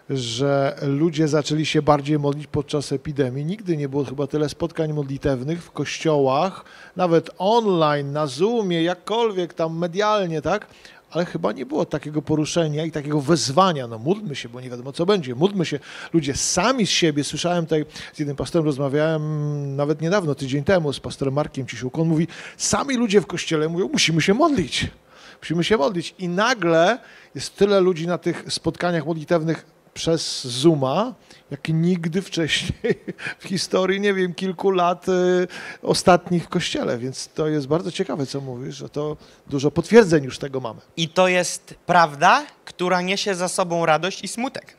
że ludzie zaczęli się bardziej modlić podczas epidemii? Nigdy nie było chyba tyle spotkań modlitewnych w kościołach, nawet online, na Zoomie, jakkolwiek tam medialnie, tak? Ale chyba nie było takiego poruszenia i takiego wezwania, no módlmy się, bo nie wiadomo co będzie, módlmy się. Ludzie sami z siebie, słyszałem tutaj, z jednym pastorem rozmawiałem nawet niedawno, tydzień temu, z pastorem Markiem Cisiłką, on mówi, sami ludzie w kościele mówią, musimy się modlić, musimy się modlić. I nagle jest tyle ludzi na tych spotkaniach modlitewnych przez Zooma, jak nigdy wcześniej w historii, nie wiem, kilku lat y, ostatnich w Kościele, więc to jest bardzo ciekawe, co mówisz, że to dużo potwierdzeń już tego mamy. I to jest prawda, która niesie za sobą radość i smutek.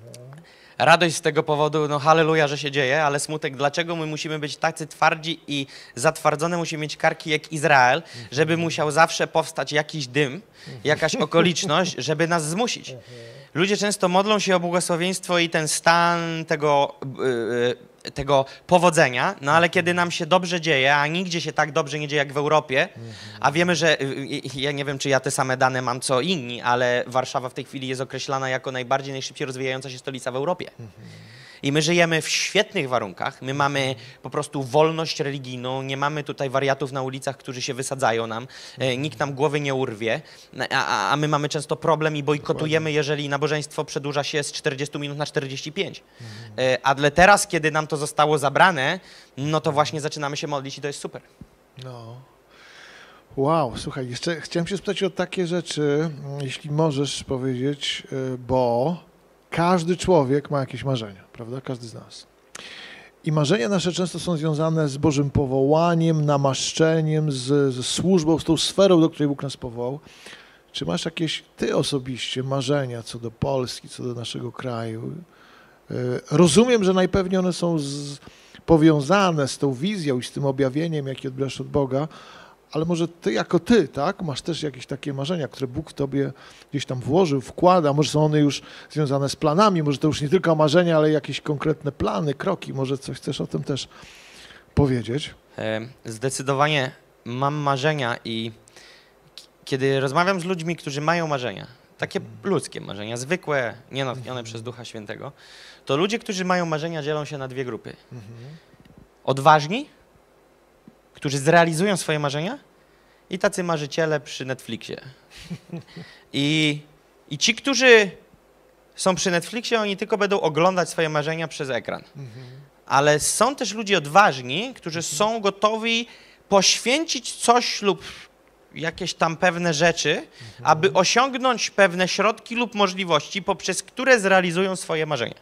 Radość z tego powodu, no halleluja, że się dzieje, ale smutek, dlaczego my musimy być tacy twardzi i zatwardzone, musimy mieć karki jak Izrael, żeby musiał zawsze powstać jakiś dym, jakaś okoliczność, żeby nas zmusić. Ludzie często modlą się o błogosławieństwo i ten stan tego, yy, tego powodzenia, no ale kiedy nam się dobrze dzieje, a nigdzie się tak dobrze nie dzieje jak w Europie, a wiemy, że, yy, ja nie wiem, czy ja te same dane mam co inni, ale Warszawa w tej chwili jest określana jako najbardziej, najszybciej rozwijająca się stolica w Europie. I my żyjemy w świetnych warunkach, my mamy po prostu wolność religijną, nie mamy tutaj wariatów na ulicach, którzy się wysadzają nam, e, nikt nam głowy nie urwie, a, a my mamy często problem i bojkotujemy, jeżeli nabożeństwo przedłuża się z czterdziestu minut na czterdzieści pięć. E, a dla teraz, kiedy nam to zostało zabrane, no to właśnie zaczynamy się modlić i to jest super. No. Wow, słuchaj, jeszcze chciałem się spytać o takie rzeczy, jeśli możesz powiedzieć, bo każdy człowiek ma jakieś marzenia, prawda? Każdy z nas. I marzenia nasze często są związane z Bożym powołaniem, namaszczeniem, z, ze służbą, z tą sferą, do której Bóg nas powołał. Czy masz jakieś, ty osobiście, marzenia co do Polski, co do naszego kraju? Rozumiem, że najpewniej one są z, powiązane z tą wizją i z tym objawieniem, jakie odbierasz od Boga, ale może ty jako ty, tak, masz też jakieś takie marzenia, które Bóg w tobie gdzieś tam włożył, wkłada, może są one już związane z planami, może to już nie tylko marzenia, ale jakieś konkretne plany, kroki, może coś chcesz o tym też powiedzieć? Zdecydowanie mam marzenia i kiedy rozmawiam z ludźmi, którzy mają marzenia, takie ludzkie marzenia, zwykłe, nie natchnione przez Ducha Świętego, to ludzie, którzy mają marzenia, dzielą się na dwie grupy. Odważni, którzy zrealizują swoje marzenia i tacy marzyciele przy Netflixie. I, i ci, którzy są przy Netflixie, oni tylko będą oglądać swoje marzenia przez ekran. Ale są też ludzie odważni, którzy są gotowi poświęcić coś lub jakieś tam pewne rzeczy, aby osiągnąć pewne środki lub możliwości, poprzez które zrealizują swoje marzenia.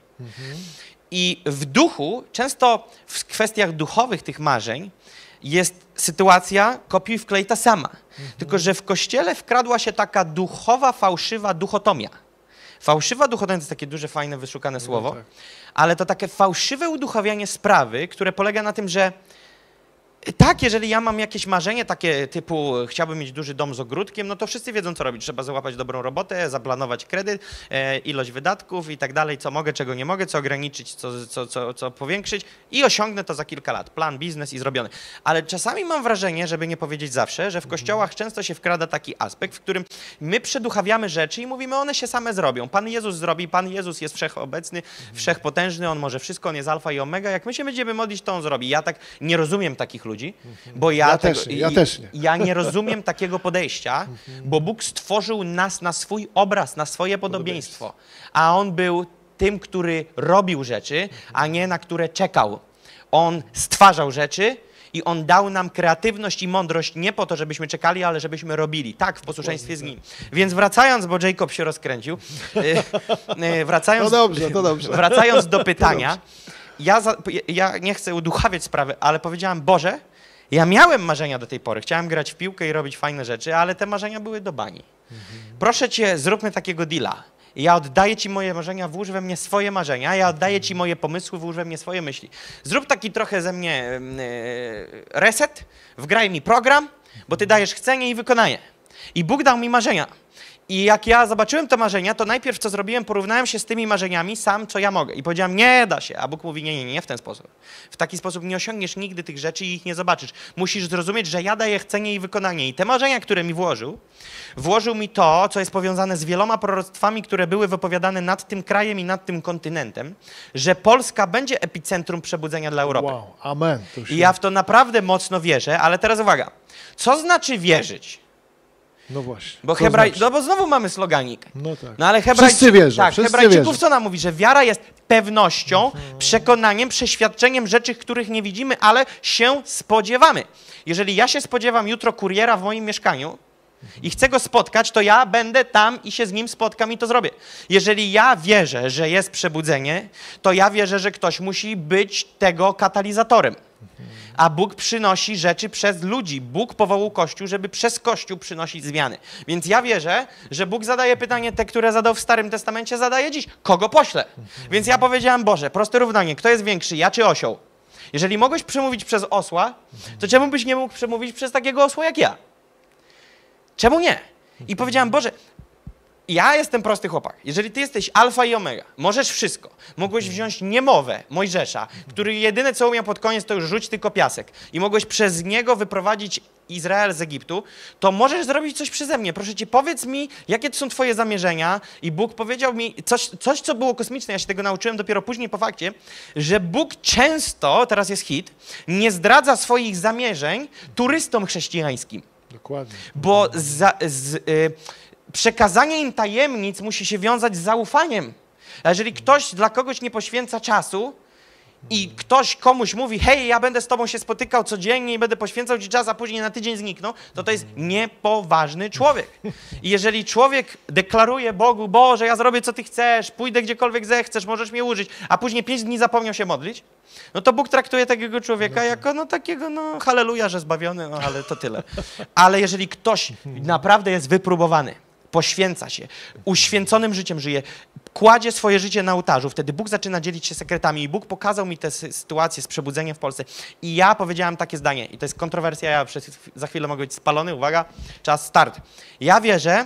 I w duchu, często w kwestiach duchowych tych marzeń, jest sytuacja kopiuj wklej ta sama. Mhm. Tylko że w Kościele wkradła się taka duchowa, fałszywa duchotomia. Fałszywa duchotomia to jest takie duże, fajne, wyszukane słowo, no tak. Ale to takie fałszywe uduchowianie sprawy, które polega na tym, że tak, jeżeli ja mam jakieś marzenie takie typu chciałbym mieć duży dom z ogródkiem, no to wszyscy wiedzą, co robić. Trzeba załapać dobrą robotę, zaplanować kredyt, e, ilość wydatków i tak dalej, co mogę, czego nie mogę, co ograniczyć, co, co, co, co powiększyć i osiągnę to za kilka lat. Plan, biznes i zrobiony. Ale czasami mam wrażenie, żeby nie powiedzieć zawsze, że w kościołach często się wkrada taki aspekt, w którym my przeduchawiamy rzeczy i mówimy, one się same zrobią. Pan Jezus zrobi, Pan Jezus jest wszechobecny, wszechpotężny, On może wszystko, On jest alfa i omega. Jak my się będziemy modlić, to On zrobi. Ja tak nie rozumiem takich ludzi. ludzi, bo ja, Ja tego, też nie, ja też nie. ja nie rozumiem takiego podejścia, bo Bóg stworzył nas na swój obraz, na swoje podobieństwo, a On był tym, który robił rzeczy, a nie na które czekał. On stwarzał rzeczy i On dał nam kreatywność i mądrość nie po to, żebyśmy czekali, ale żebyśmy robili. Tak, w posłuszeństwie z Nim. Więc wracając, bo Jacob się rozkręcił, wracając, No dobrze, to dobrze. wracając do pytania, ja, za, ja nie chcę uduchawiać sprawy, ale powiedziałem, Boże, ja miałem marzenia do tej pory, chciałem grać w piłkę i robić fajne rzeczy, ale te marzenia były do bani. Proszę Cię, zróbmy takiego deala. Ja oddaję Ci moje marzenia, włóż we mnie swoje marzenia, ja oddaję Ci moje pomysły, włóż we mnie swoje myśli. Zrób taki trochę ze mnie reset, wgraj mi program, bo Ty dajesz chcenie i wykonanie. I Bóg dał mi marzenia. I jak ja zobaczyłem te marzenia, to najpierw co zrobiłem, porównałem się z tymi marzeniami sam, co ja mogę. I powiedziałem, nie da się. A Bóg mówi, nie, nie, nie, nie w ten sposób. W taki sposób nie osiągniesz nigdy tych rzeczy i ich nie zobaczysz. Musisz zrozumieć, że ja daję chcenie i wykonanie. I te marzenia, które mi włożył, włożył mi to, co jest powiązane z wieloma proroctwami, które były wypowiadane nad tym krajem i nad tym kontynentem, że Polska będzie epicentrum przebudzenia dla Europy. Wow, amen. To się... I ja w to naprawdę mocno wierzę, ale teraz uwaga. Co znaczy wierzyć? No właśnie. Bo, to Hebraj... znaczy? no bo znowu mamy sloganik. No tak. No ale Hebrajczyk... Wszyscy wierzą, Tak, wszyscy Hebrajczyków wierzą. co nam mówi? Że wiara jest pewnością, przekonaniem, przeświadczeniem rzeczy, których nie widzimy, ale się spodziewamy. Jeżeli ja się spodziewam jutro kuriera w moim mieszkaniu i chcę go spotkać, to ja będę tam i się z nim spotkam i to zrobię. Jeżeli ja wierzę, że jest przebudzenie, to ja wierzę, że ktoś musi być tego katalizatorem. A Bóg przynosi rzeczy przez ludzi. Bóg powołał Kościół, żeby przez Kościół przynosić zmiany. Więc ja wierzę, że Bóg zadaje pytanie te, które zadał w Starym Testamencie, zadaje dziś. Kogo pośle? Więc ja powiedziałem, Boże, proste równanie, kto jest większy, ja czy osioł? Jeżeli mogłeś przemówić przez osła, to czemu byś nie mógł przemówić przez takiego osła jak ja? Czemu nie? I powiedziałem, Boże, ja jestem prosty chłopak. Jeżeli ty jesteś alfa i omega, możesz wszystko. Mogłeś wziąć niemowę Mojżesza, który jedyne co umiał pod koniec to już rzuć tylko piasek i mogłeś przez niego wyprowadzić Izrael z Egiptu, to możesz zrobić coś przeze mnie. Proszę cię, powiedz mi, jakie to są twoje zamierzenia. I Bóg powiedział mi coś, coś, co było kosmiczne, ja się tego nauczyłem dopiero później po fakcie, że Bóg często, teraz jest hit, nie zdradza swoich zamierzeń turystom chrześcijańskim. Dokładnie. Bo za, z, y, przekazanie im tajemnic musi się wiązać z zaufaniem. A jeżeli ktoś dla kogoś nie poświęca czasu i ktoś komuś mówi, hej, ja będę z tobą się spotykał codziennie i będę poświęcał ci czas, a później na tydzień zniknął, to to jest niepoważny człowiek. I jeżeli człowiek deklaruje Bogu, Boże, ja zrobię co ty chcesz, pójdę gdziekolwiek zechcesz, możesz mnie użyć, a później pięć dni zapomniał się modlić, no to Bóg traktuje takiego człowieka jako no takiego, no halleluja, że zbawiony, no ale to tyle. Ale jeżeli ktoś naprawdę jest wypróbowany, poświęca się, uświęconym życiem żyje, kładzie swoje życie na ołtarzu, wtedy Bóg zaczyna dzielić się sekretami i Bóg pokazał mi tę sytuację z przebudzeniem w Polsce i ja powiedziałem takie zdanie i to jest kontrowersja, ja przez, za chwilę mogę być spalony, uwaga, czas start. Ja wierzę,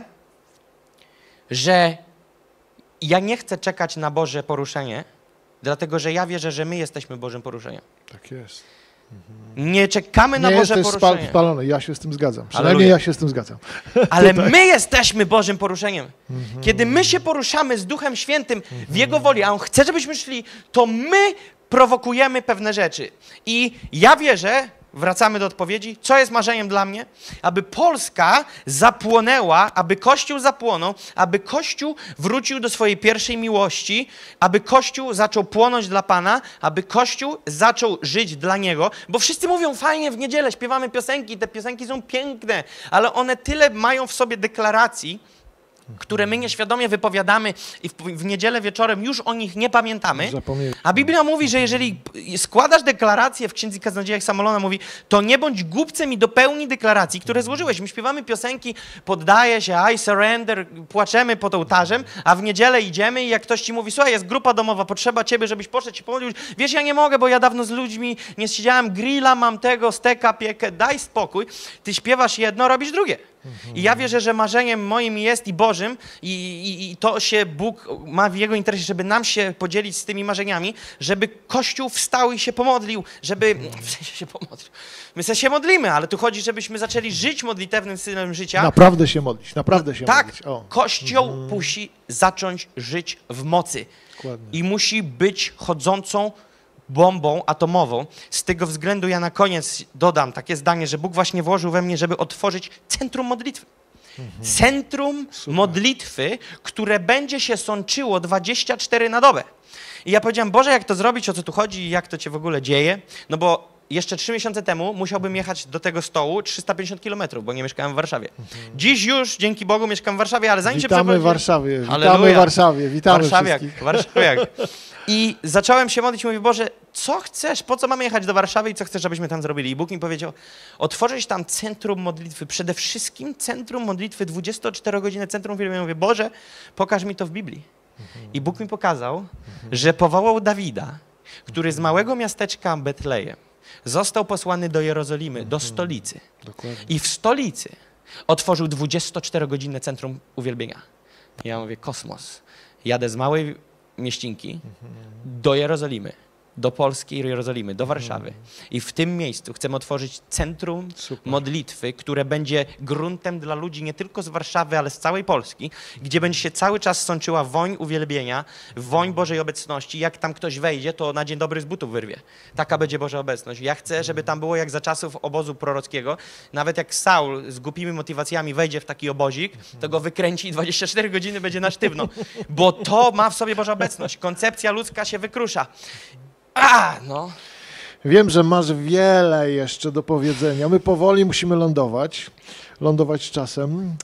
że ja nie chcę czekać na Boże poruszenie, dlatego że ja wierzę, że my jesteśmy Bożym poruszeniem. Tak jest. Nie czekamy na nie Boże jesteś poruszenie. spalony, ja się z tym zgadzam. Halleluja. Przynajmniej ja się z tym zgadzam. Ale my jesteśmy Bożym poruszeniem. Kiedy my się poruszamy z Duchem Świętym w Jego woli, a On chce, żebyśmy szli, to my prowokujemy pewne rzeczy. I ja wierzę, wracamy do odpowiedzi, co jest marzeniem dla mnie? Aby Polska zapłonęła, aby Kościół zapłonął, aby Kościół wrócił do swojej pierwszej miłości, aby Kościół zaczął płonąć dla Pana, aby Kościół zaczął żyć dla Niego, bo wszyscy mówią, fajnie, w niedzielę śpiewamy piosenki, te piosenki są piękne, ale one tyle mają w sobie deklaracji, które my nieświadomie wypowiadamy i w, w niedzielę wieczorem już o nich nie pamiętamy. Zapomnij. A Biblia mówi, że jeżeli składasz deklarację w Księdze Kaznodziejach Salomona, mówi, to nie bądź głupcem i dopełnij deklaracji, które złożyłeś. My śpiewamy piosenki, poddaję się, I surrender, płaczemy pod ołtarzem, a w niedzielę idziemy i jak ktoś ci mówi, słuchaj, jest grupa domowa, potrzeba ciebie, żebyś poszedł się pomodlił. Wiesz, ja nie mogę, bo ja dawno z ludźmi nie siedziałem, grilla, mam tego, steka, piekę, daj spokój. Ty śpiewasz jedno, robisz drugie. I ja wierzę, że marzeniem moim jest i Bożym i, i, i to się Bóg ma w Jego interesie, żeby nam się podzielić z tymi marzeniami, żeby Kościół wstał i się pomodlił, żeby... W sensie się pomodlił. My się modlimy, ale tu chodzi, żebyśmy zaczęli żyć modlitewnym stylem życia. Naprawdę się modlić, naprawdę się tak, modlić. O. Kościół mm. musi zacząć żyć w mocy. Dokładnie. I musi być chodzącą bombą atomową. Z tego względu ja na koniec dodam takie zdanie, że Bóg właśnie włożył we mnie, żeby otworzyć centrum modlitwy. Mhm. Centrum Super. modlitwy, które będzie się sączyło dwadzieścia cztery na dobę. I ja powiedziałem, Boże, jak to zrobić, o co tu chodzi i jak to się w ogóle dzieje? No bo jeszcze trzy miesiące temu musiałbym jechać do tego stołu trzysta pięćdziesiąt kilometrów, bo nie mieszkałem w Warszawie. Mhm. Dziś już, dzięki Bogu, mieszkam w Warszawie, ale zanim witamy się przeprowadziłem... w Warszawie, witamy Halleluja. w Warszawie, witamy Warszawiak, wszystkich. Warszawiak. I zacząłem się modlić i mówię, Boże, co chcesz, po co mamy jechać do Warszawy i co chcesz, żebyśmy tam zrobili? I Bóg mi powiedział, otworzyć tam centrum modlitwy, przede wszystkim centrum modlitwy, dwudziestoczterogodzinne centrum uwielbienia. Mówię, Boże, pokaż mi to w Biblii. Mhm. I Bóg mi pokazał, mhm. że powołał Dawida, który z małego miasteczka Betlejem został posłany do Jerozolimy, do stolicy. Dokładnie. I w stolicy otworzył dwudziestoczterogodzinne centrum uwielbienia. Ja mówię, kosmos. Jadę z małej mieścinki do Jerozolimy, do polskiej Jerozolimy, do Warszawy. I w tym miejscu chcemy otworzyć centrum Super. modlitwy, które będzie gruntem dla ludzi nie tylko z Warszawy, ale z całej Polski, gdzie będzie się cały czas sączyła woń uwielbienia, woń Bożej obecności. Jak tam ktoś wejdzie, to na dzień dobry z butów wyrwie. Taka będzie Boża obecność. Ja chcę, żeby tam było jak za czasów obozu prorockiego. Nawet jak Saul z głupimi motywacjami wejdzie w taki obozik, to go wykręci i dwadzieścia cztery godziny będzie na sztywno. Bo to ma w sobie Boża obecność. Koncepcja ludzka się wykrusza. A, no. Wiem, że masz wiele jeszcze do powiedzenia. My powoli musimy lądować, lądować z czasem,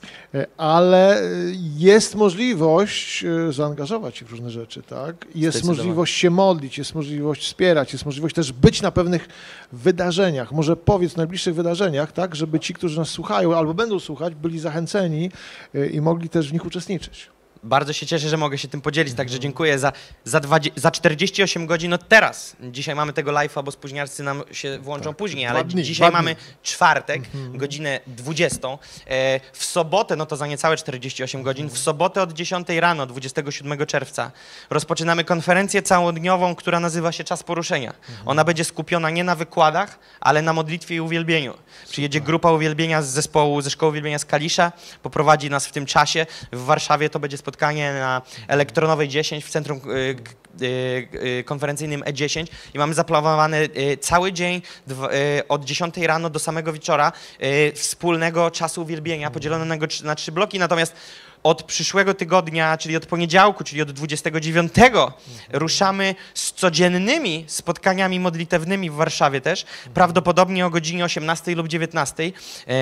ale jest możliwość zaangażować się w różne rzeczy, tak? Jest możliwość się modlić, jest możliwość wspierać, jest możliwość też być na pewnych wydarzeniach. Może powiedz, najbliższych wydarzeniach, tak? Żeby ci, którzy nas słuchają albo będą słuchać, byli zachęceni i mogli też w nich uczestniczyć. Bardzo się cieszę, że mogę się tym podzielić, także dziękuję za, za, dwadzieścia, za czterdzieści osiem godzin od teraz. Dzisiaj mamy tego live'a, bo spóźnialscy nam się włączą tak, później, ale dni, dzisiaj mamy czwartek, mhm. godzinę dwudziestą. E, w sobotę, no to za niecałe czterdzieści osiem godzin, mhm. w sobotę od dziesiątej rano, dwudziestego siódmego czerwca, rozpoczynamy konferencję całodniową, która nazywa się Czas Poruszenia. Mhm. Ona będzie skupiona nie na wykładach, ale na modlitwie i uwielbieniu. Przyjedzie grupa uwielbienia z zespołu, ze Szkoły Uwielbienia z Kalisza, poprowadzi nas w tym czasie. W Warszawie to będzie spotkanie na Elektronowej dziesięć w centrum y, y, y, konferencyjnym E dziesięć i mamy zaplanowany y, cały dzień y, od dziesiątej rano do samego wieczora y, wspólnego czasu uwielbienia podzielonego na trzy bloki, natomiast od przyszłego tygodnia, czyli od poniedziałku, czyli od dwudziestego dziewiątego mhm. ruszamy z codziennymi spotkaniami modlitewnymi w Warszawie też, mhm. prawdopodobnie o godzinie osiemnastej lub dziewiętnastej.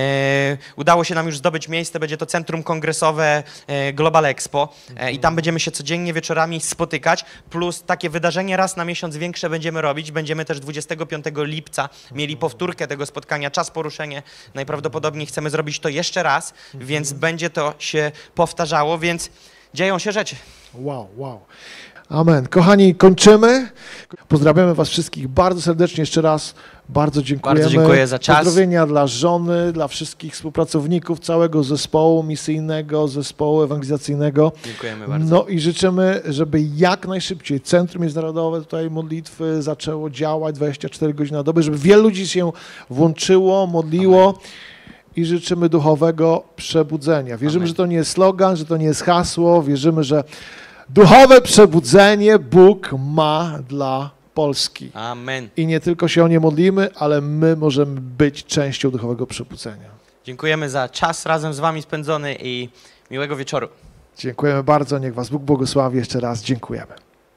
E, udało się nam już zdobyć miejsce, będzie to centrum kongresowe e, Global Expo e, i tam będziemy się codziennie wieczorami spotykać, plus takie wydarzenie raz na miesiąc większe będziemy robić. Będziemy też dwudziestego piątego lipca mieli powtórkę tego spotkania, Czas Poruszenie. Najprawdopodobniej chcemy zrobić to jeszcze raz, mhm. więc będzie to się powtórzyć powtarzało, więc dzieją się rzeczy. Wow, wow. Amen. Kochani, kończymy. Pozdrawiamy was wszystkich bardzo serdecznie jeszcze raz. Bardzo dziękujemy. Bardzo dziękuję za czas. Pozdrowienia dla żony, dla wszystkich współpracowników, całego zespołu misyjnego, zespołu ewangelizacyjnego. Dziękujemy bardzo. No i życzymy, żeby jak najszybciej Centrum Międzynarodowe tutaj modlitwy zaczęło działać dwadzieścia cztery godziny na dobę, żeby wielu ludzi się włączyło, modliło. Amen. I życzymy duchowego przebudzenia. Wierzymy, Amen. Że to nie jest slogan, że to nie jest hasło. Wierzymy, że duchowe przebudzenie Bóg ma dla Polski. Amen. I nie tylko się o nie modlimy, ale my możemy być częścią duchowego przebudzenia. Dziękujemy za czas razem z wami spędzony i miłego wieczoru. Dziękujemy bardzo. Niech was Bóg błogosławi. Jeszcze raz dziękujemy.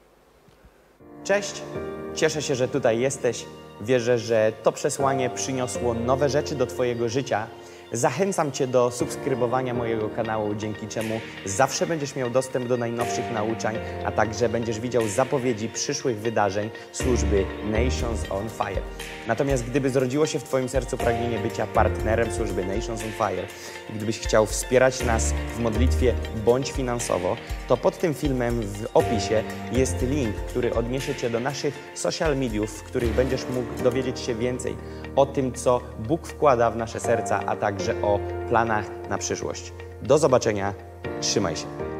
Cześć. Cieszę się, że tutaj jesteś. Wierzę, że to przesłanie przyniosło nowe rzeczy do twojego życia. Zachęcam cię do subskrybowania mojego kanału, dzięki czemu zawsze będziesz miał dostęp do najnowszych nauczań, a także będziesz widział zapowiedzi przyszłych wydarzeń służby Nations on Fire. Natomiast gdyby zrodziło się w twoim sercu pragnienie bycia partnerem służby Nations on Fire i gdybyś chciał wspierać nas w modlitwie bądź finansowo, to pod tym filmem w opisie jest link, który odniesie cię do naszych social mediów, w których będziesz mógł dowiedzieć się więcej o tym, co Bóg wkłada w nasze serca, a także o planach na przyszłość. Do zobaczenia, trzymaj się.